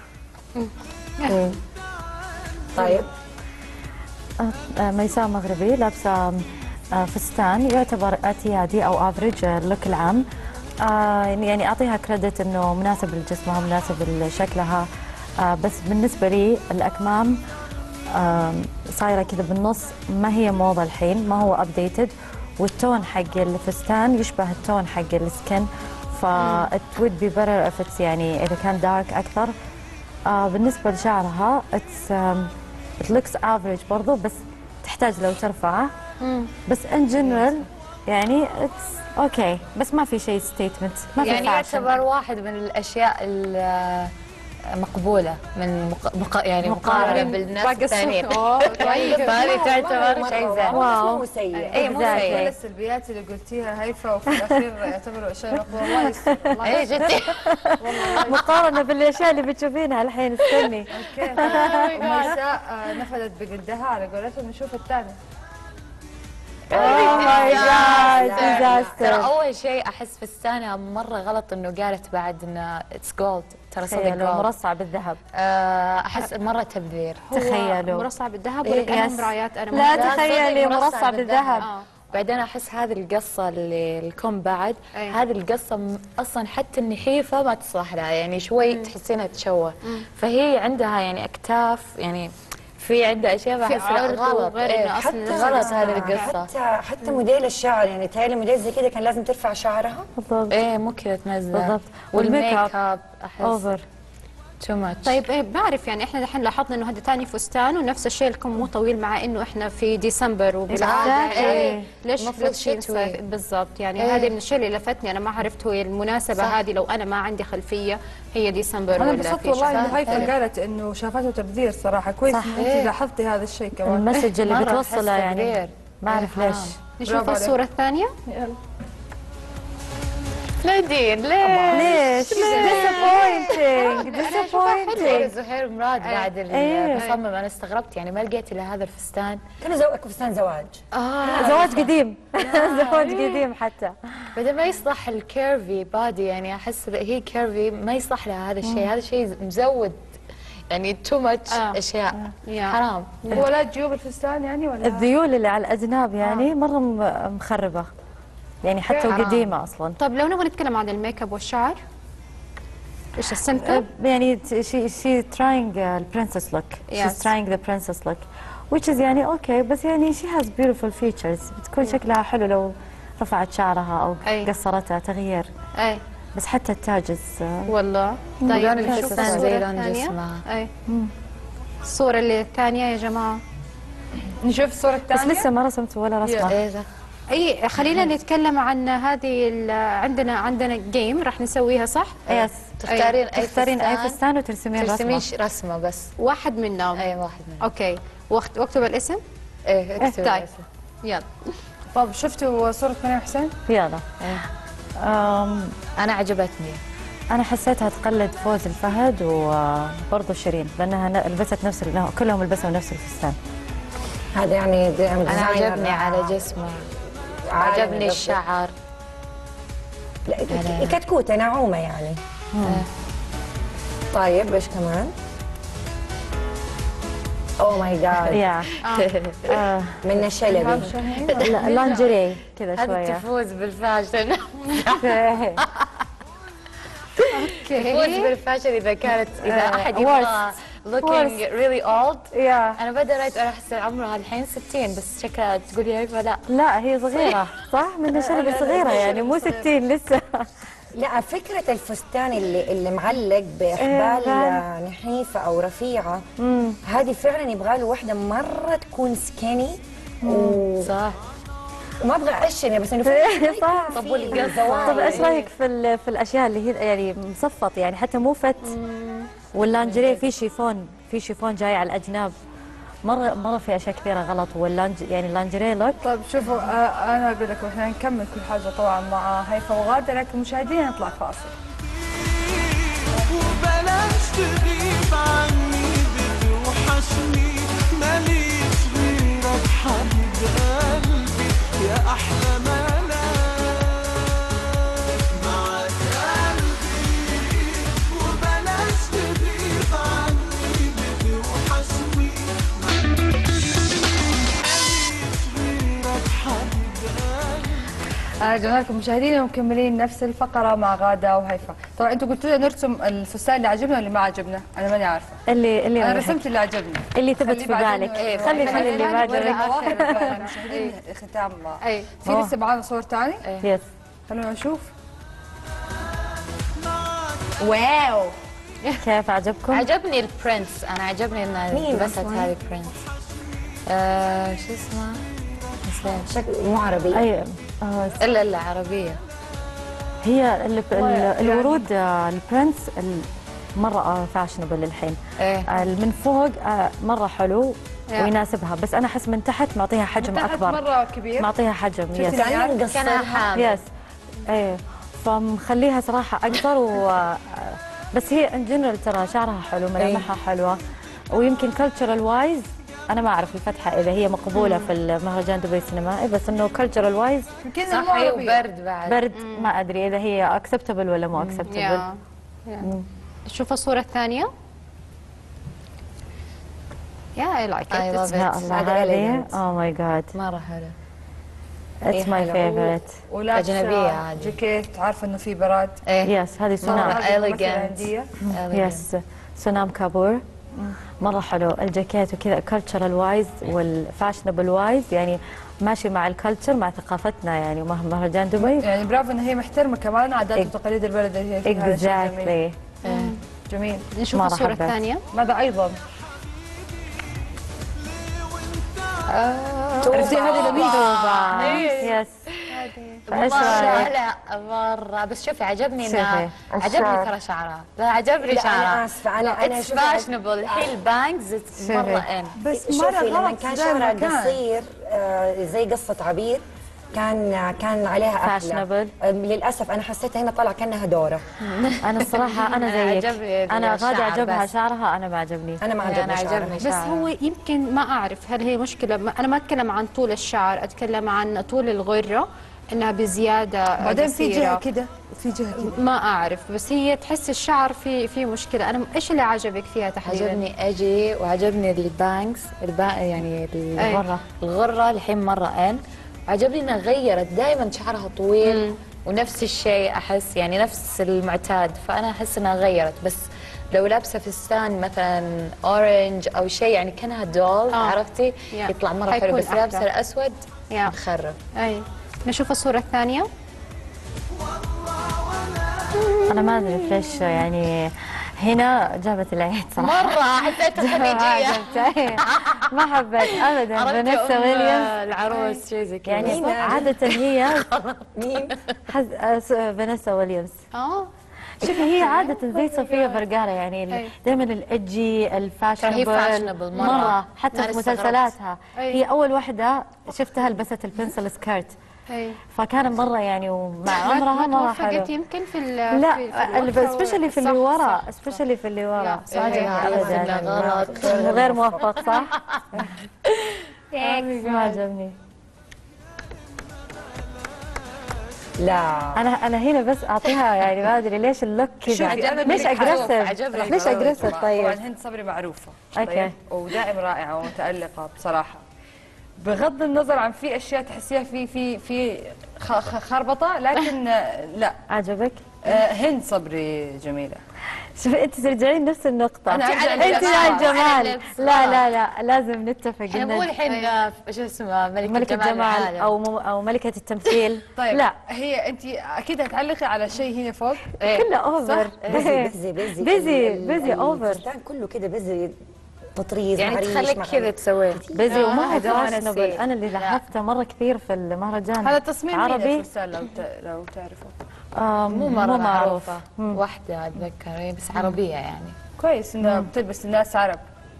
طيب ميساء مغربي لابسه فستان يعتبر اعتيادي او افريج اللوك العام. يعني اعطيها كريدت انه مناسب لجسمها مناسب لشكلها، بس بالنسبه لي الاكمام صايره كذا بالنص، ما هي موضه الحين، ما هو ابديتد، والتون حق الفستان يشبه التون حق السكن، ف it would be better if it's يعني اذا كان دارك اكثر. بالنسبه لشعرها it looks average برضو، بس تحتاج لو ترفعه، بس in general يعني it's okay، بس ما في شيء ستيتمنت، ما في يعني يعتبر واحد من الاشياء مقبوله من يعني مقارنه بالناس الثانيين. هذه تعتبر شيء زين. واو مو سيء. اي مو سيء. السلبيات اللي قلتيها هيفا وفي الاخير يعتبروا شيء مقبول. والله اي جدي مقارنه بالاشياء اللي بتشوفينها الحين. استني اوكي. وميساء نفذت بقدها على قولتهم. نشوف الثاني. اوه ماي جاد. ترى اول شيء احس فستانها مره غلط انه قالت بعد انه اتس جولد، ترى صدق مرصع بالذهب. احس مره تبذير. تخيلوا مرصع بالذهب ولا كانهم مرايات؟ انا لا تخيلي مرصع بالذهب. بعدين احس هذه القصه اللي الكم بعد هذه القصه اصلا حتى النحيفه ما تصلح لها، يعني شوي تحسينها تشوه، فهي عندها يعني اكتاف، يعني في عندها اشياء بحس غلط. حتى غلط هذه القصه. حتى موديل الشعر، يعني تهيألي موديل زي كذا كان لازم ترفع شعرها. بالضبط. ايه مو كذا تنزل. بالضبط. والميك اب احس اوفر تو ماتش. طيب بعرف يعني احنا الحين لاحظنا انه هذا ثاني فستان ونفس الشيء الكم مو طويل، مع انه احنا في ديسمبر وبالعاده ليش شتوي بالضبط؟ يعني هذه من الشيء اللي لفتني، انا ما عرفت هو المناسبه هذه لو انا ما عندي خلفيه هي ديسمبر انا ولا انبسطت والله انه هيفا قالت انه شافته تبذير صراحه. كويس انت لاحظتي هذا الشيء كمان. المسج اللي بتوصله يعني ما اعرف ليش. نشوف الصوره الثانيه. يلا نادين ليش؟ disappointing. زهير مراد بعد المصمم انا استغربت، يعني ما لقيت الا هذا الفستان. كان فستان زواج. زواج قديم. زواج قديم حتى. بعدين ما يصلح الكيرفي بادي، يعني احس هي كيرفي ما يصلح لها هذا الشيء، هذا الشيء مزود يعني تو ماتش اشياء حرام. ولا جيوب الفستان يعني ولا الذيول اللي على الاذناب يعني مره مخربه، يعني حتى وقديمه اصلا. طب لو نبغى نتكلم عن الميك اب والشعر، ايش السنتر؟ يعني she trying البرنسس لوك. she's trying the princess look which is يعني اوكي، بس يعني she has beautiful features. بتكون شكلها حلو لو رفعت شعرها او قصرتها، تغيير. بس حتى التاجز والله. طيب نشوف الصورة الثانية. الصورة اللي الثانية يا جماعة. نشوف الصورة الثانية. بس لسه ما رسمت ولا رسمة. اي خلينا نتكلم عن هذه عندنا جيم راح نسويها صح؟ يس. تختارين اي فستان وترسمين رسمة. رسمة بس واحد منهم. اي واحد منهم. اوكي واكتب الاسم؟ ايه اكتب الاسم. يلا. طب شفتوا صورة مريم حسين؟ يلا. انا عجبتني. انا حسيتها تقلد فوز الفهد وبرضه شيرين، لانها لبست نفس كلهم لبسوا نفس الفستان. هذا يعني انا عجبني على جسمه، عجبني الشعر. لا كتكوته نعومه يعني. طيب ايش كمان؟ اوه ماي جاد. من الشلبي. لا لانجري كذا شويه. هذه تفوز بالفاشن. تفوز بالفاشن اذا كانت احد يبغى looking really old. انا بدأت انا احس عمرها الحين 60 بس شكلها تقولي هيفا لا هي صغيره صح؟ من الشلبي صغيره يعني مو 60 لسه. لا فكرة الفستان اللي معلق بإحبال نحيفة أو رفيعة، هذه فعلا يبغى له واحدة مرة تكون سكيني صح. ما ابغى اعشن بس انه صح. طب طب ايش رايك في الاشياء اللي هي يعني مصفط يعني حتى مو فت، واللانجريه في شيفون جاي على الاجناب، مره في اشياء كثيره غلط، يعني اللانجريه لوك. طيب شوفوا انا اقول لكم احنا نكمل كل حاجه طبعا مع هيفا وغاده، لكن مشاهدينا نطلع فاصل. وبلاش تغيب عني بتوحشني، ماليش غيرك حبيب قلبي يا احلى ملاك معاك قلبي. وبلاش تغيب عني بتوحشني، ماليش غيرك حبيب قلبي. رجعنا لكم مشاهدينا ومكملين نفس الفقره مع غاده وهيفا. طبعا انتم قلتوا لنا نرسم الفستان اللي عجبنا واللي ما عجبنا، انا ماني عارفه. اللي انا رسمت اللي عجبني، اللي ثبت في بالك. خلي اللي ما عجبك. مشاهدين ختام. في لسه معانا صور ثاني؟ يس خلونا نشوف. واو كيف عجبكم؟ عجبني البرنس، انا عجبني ان لبست هذه برنس. شو اسمها؟ شكل مو عربي. اي لا عربيه. هي الورود البرنس مره فاشنبل الحين. من فوق مره حلو ويناسبها، بس انا احس من تحت معطيها حجم اكبر، مره كبير، معطيها حجم. يس كانها حامل. يس ايه، فمخليها صراحه اكبر بس هي ان جنرال ترى شعرها حلو، ملامحها حلوه، ويمكن كلتشرال وايز انا ما اعرف الفتحه اذا هي مقبوله في المهرجان دبي السينمائي، بس انه كلتشرال وايز صحيح. وبرد بعد برد، ما ادري اذا هي اكسبتبل ولا مو اكسبتبل. نشوف الصوره الثانيه. يا اي لايك ات. يا الله هذه اوه ماي جاد مره حلو. اتس ماي فيفورت. اجنبيه عادي، جاكيت عارفه انه في براد. يس هذه سونام اليجنت. يس سونام كابور، مرة حلو الجاكيت وكذا، كلتشرال وايز والفاشنبل وايز، يعني ماشي مع الكلتشر مع ثقافتنا يعني مهرجان دبي. يعني برافو ان هي محترمه كمان عادات وتقاليد البلد اللي هي فيها. اكزاكتلي. جميل. نشوف الصورة الثانية. ماذا ايضا؟ عرفتي هذه لميدوبا. يس لا مرة، بس شوفي عجبني انه عجبني ترى شعرها، لا عجبني شعرها. انا اسفه انا اتس فاشنبل الحين البانجز مرة ان. بس شوفي لما كان شعرها قصير زي قصة عبير كان عليها فاشنبل. للاسف انا حسيت هنا طلع كانها دوره. انا الصراحه انا زيك، انا غادة عجبها شعرها، انا ما عجبني. انا ما عجبني شعرها. بس هو يمكن ما اعرف هل هي مشكله، انا ما اتكلم عن طول الشعر، اتكلم عن طول الغره انها بزياده. بعدين في جهه كده وفي جهه كده، ما اعرف، بس هي تحس الشعر في مشكله. انا ايش اللي عجبك فيها تحديدا؟ عجبني اجي وعجبني البانكس يعني الغره الحين مره ان. عجبني انها غيرت، دائما شعرها طويل ونفس الشيء احس، يعني نفس المعتاد، فانا احس انها غيرت. بس لو لابسه فستان مثلا اورنج او شيء يعني كانها دول عرفتي يطلع مره حلو، بس لابسه الاسود مخرب. اي نشوف الصوره الثانيه. انا ما ادري ليش يعني هنا جابت العيد صراحه، مره حسيتها خليجيه. ما حبيت ابدا فانيسا ويليامز العروس شيء زي كذا. يعني عاده هي مين فانيسا ويليامز. شوفي هي عاده زي صفيه فرقاره، يعني دائما الادجي الفاشنبل مره، حتى في مسلسلاتها هي اول واحده شفتها لبست البنسل سكيرت، فكان مره يعني ومع عمرها مره حلو. يمكن في لا سبيشلي في اللي ورا، سبيشلي في اللي ورا ما عجبني ابدا، غير موفق صح؟ ما عجبني. لا انا هنا بس اعطيها يعني ما ادري ليش اللوك كذا، ليش اجريسيف؟ ليش اجريسيف؟ طيب طبعا هند صبري معروفه اوكي ودائما رائعه ومتالقه بصراحه، بغض النظر عن في اشياء تحسيها في خربطه، لكن لا. عجبك؟ هند صبري جميله. شوفي انت ترجعين نفس النقطة، انت على الجمال. لا لازم نتفق. احنا مو الحين شو اسمه ملكة الجمال او ملكة التمثيل. طيب لا هي انت اكيد هتعلقي على شيء هنا فوق كله اوفر. بيزي اوفر. الفستان كله كده بيزي تطريز يعني معريش تخليك كذا تسويه بيزي وما هو هذا فاشنبل. انا اللي لاحظته مره كثير في المهرجان هذا تصميم مين عربي الفستان لو تعرفوا؟ مو مرة معروف. معروفة واحدة أتذكر بس عربية يعني كويس إنه بتلبس الناس عرب.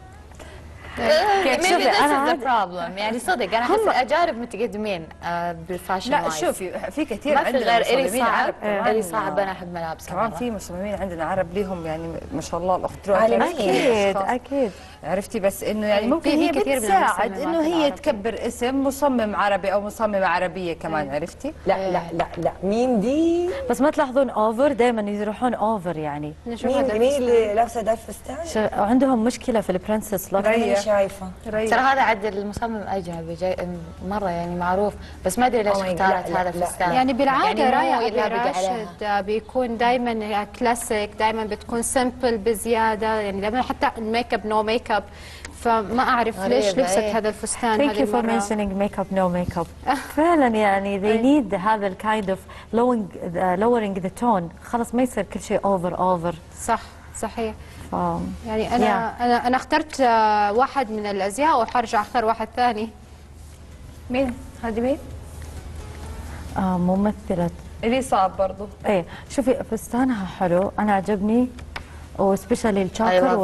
كيف شوفي أنا بروبلم يعني صدق أنا أحس الأجانب متقدمين بالفاشن. لا شوفي في كثير ما في عندنا غير إلي مصممين صعب. عرب إلي صعب أنا أحب ملابس كمان في مصممين عندنا عرب ليهم يعني ما شاء الله الأخت روح اكيد عرفتي بس انه يعني ممكن في هي كثير من بتساعد المصممات انه هي العربية. تكبر اسم مصمم عربي او مصممه عربيه كمان عرفتي؟ لا مين دي؟ بس ما تلاحظون اوفر دائما يروحون اوفر يعني مين اللي لابسه ده الفستان؟ عندهم مشكله في البرنسس لوك. انا شايفه ترى هذا عد المصمم أجنبي جاي مرة يعني معروف بس ما أدري ليش اختارت هذا الفستان. يعني بالعاده يعني رايا مو أبي يلابق عليها. راشد بيكون دائما كلاسيك، دائما بتكون سمبل بزياده، يعني دائما حتى الميك اب نو ميك اب، فما اعرف ليش لبست هذا الفستان Thank you for mentioning makeup no makeup. فعلا يعني they need هذا ال kind of lowering the tone. خلاص ما يصير كل شيء over. صح صحيح. يعني Yeah. انا اخترت واحد من الازياء وحرجع اختار واحد ثاني. مين؟ هذه مين؟ ممثلة اللي صعب برضو. ايه شوفي فستانها حلو، انا عجبني وسبيشالي الشاكر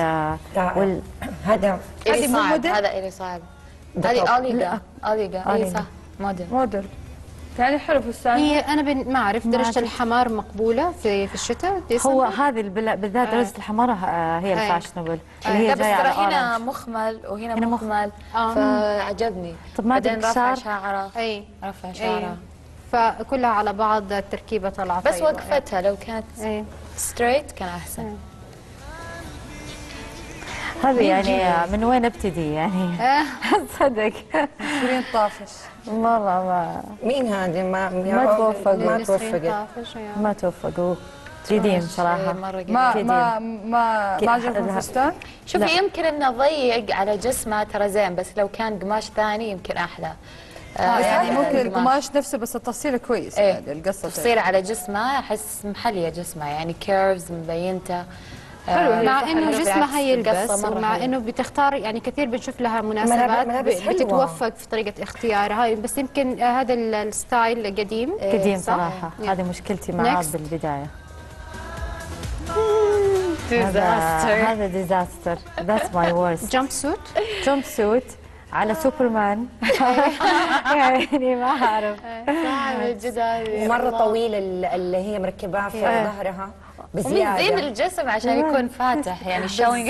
هذا إلي صعب. هذا إلي صعب. هذه أوليغا إي صح موديل يعني حلو فستان. هي انا ما اعرف درجه الحمار مقبوله في الشتاء. هو هذه بالذات درجه الحمار هي الفاشنبل اللي هي جايه على هنا مخمل وهنا مخمل فعجبني. طب ما بعدين رفع شعره رفع شعره فكلها على بعض التركيبه طلعت بس وقفتها لو كانت ستريت كان احسن. هذه يعني من وين ابتدي يعني؟ صدق نسرين طافش مرة ما مين هذه ما توفقوا جديد صراحة ما عجبهم الفستان. شوفي يمكن انه ضيق على جسمه ترى زين بس لو كان قماش ثاني يمكن احلى. يعني ممكن القماش نفسه بس التفصيل كويس. يعني القصة تفصيل على جسمه احس محلية جسمه يعني كيرفز مبينته. مع انه جسمها يلبس ومع انه بتختار يعني كثير بنشوف لها مناسبات بتتوفق في طريقه اختيارها بس يمكن هذا الستايل قديم صراحه. هذه مشكلتي معاه بالبدايه. هذا ديزاستر. ذاتس ماي ورست. جمب سوت على سوبرمان. يعني ما اعرف صعب جدا ومره طويل اللي هي مركباها في ظهرها بزياده زين الجسم عشان يكون فاتح يعني شوينج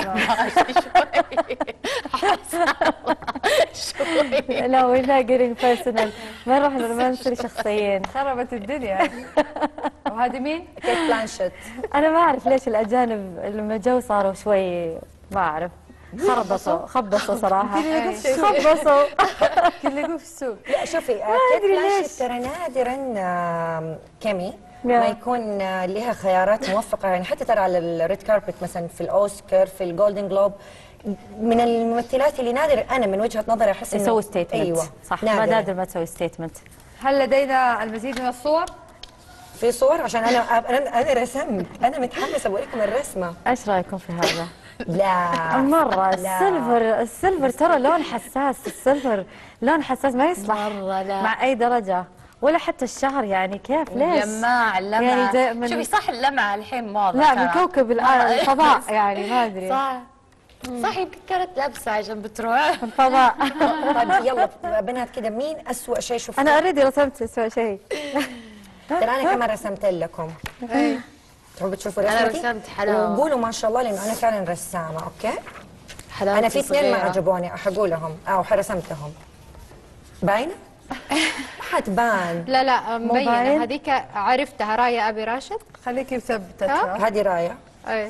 شوي. لا ولا getting personal ما نروح نمثل شخصيين خربت الدنيا. وهذه مين؟ كيت بلانشيت. انا ما اعرف ليش الاجانب لما جو صاروا شوي ما اعرف خبصوا صراحه خبصوا كل يقول في السوق. لا شوفي كيت بلانشيت ترى نادرا كيمي ما يكون لها خيارات موفقه يعني حتى ترى على الريد كاربت مثلا في الاوسكار في الجولدن جلوب من الممثلات اللي نادر انا من وجهه نظري احس انه يسوي ستيتمنت. ايوه صح نادر ما تسوي ستيتمنت. هل لدينا المزيد من الصور؟ في صور عشان انا رسمت انا متحمسه بوريكم الرسمه. ايش رايكم في هذا؟ لا مرة السيلفر ترى لون حساس. السيلفر لون حساس ما يصلح مرة لا. مع أي درجة ولا حتى الشهر يعني كيف ليش؟ اللماع يعني شوفي صح اللمعة الحين موضة. لا من كوكب الفضاء يعني ما أدري. صح يمكن كانت لابسة عشان بتروح الفضاء. طيب يلا بنات كده مين أسوأ شيء شفتوه؟ أنا أوريدي رسمت أسوأ شيء. ترى أنا كمان رسمت لكم. تحبوا تشوفوا رسمتي؟ أنا رسمت حلاوة. وقولوا ما شاء الله لأنه أنا فعلا رسامة أوكي؟ حلاوة. أنا في اثنين ما عجبوني حقولهم أو رسمتهم. باينة؟ حتبان. لا مبينة هذيك عرفتها. رايا أبي راشد خليكي مثبتتها. هذه رايا. أي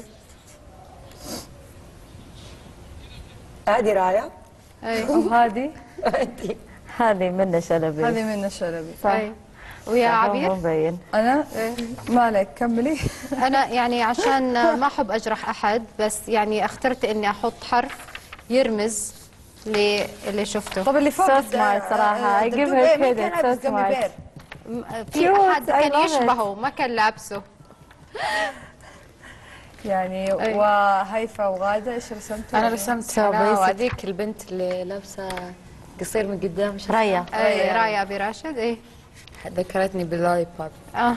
هذه رايا. وهذه هذه منى شلبي. هذه منى شلبي صح. ويا عبير مبين. انا مالك كملي. انا يعني عشان ما احب اجرح احد بس يعني اخترت اني احط حرف يرمز للي شفته. طب اللي فوق صراحه I give her credit so smart. في احد كان يشبهه ما كان لابسه. يعني وهيفا وغاده ايش رسمتوا؟ انا رسمت حلا وهذيك البنت اللي لابسه قصير من قدام رايا. رايا ابي راشد. ايه ذكرتني باللولي بوب.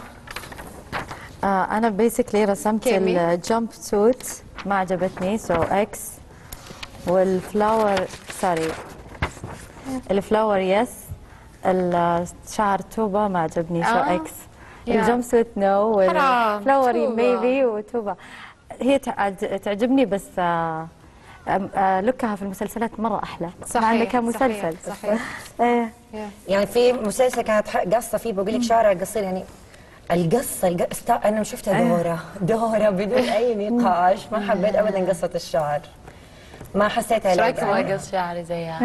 انا بيسكلي رسمت الجمب سوت ما عجبتني سو اكس، والفلاور سوري الفلاور يس، الشعر توبا ما عجبني سو اكس، الجمب سوت نو، والفلاوري ميبي وتوبا. هي تعجبني بس لوكها في المسلسلات مرة أحلى. صحيح. مع إنه كان مسلسل. صحيح. يعني في مسلسل كانت قصة فيه بقول لك شعرها قصير، يعني القصة أنا شفتها دورة بدون أي نقاش، ما حبيت أبدا قصة الشعر، ما حسيتها. ايش رايكم اقص شعري زيها؟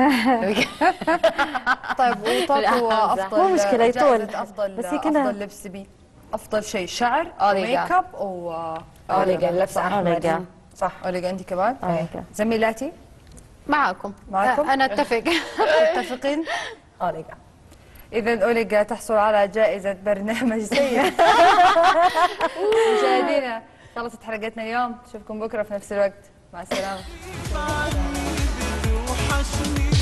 طيب وطاطو افضل مو مشكلة يطول، بس هي كذا افضل لبس بي، افضل شيء شعر وميك اب أوليجا اللبس أحمر. صح. أوليجا أنت كمان؟ زميلاتي معكم. أنا أتفق. متفقين؟ أوليجا. إذا أوليجا تحصل على جائزة برنامج سيء. مشاهدينا خلصت حلقتنا اليوم، نشوفكم بكرة في نفس الوقت، مع السلامة.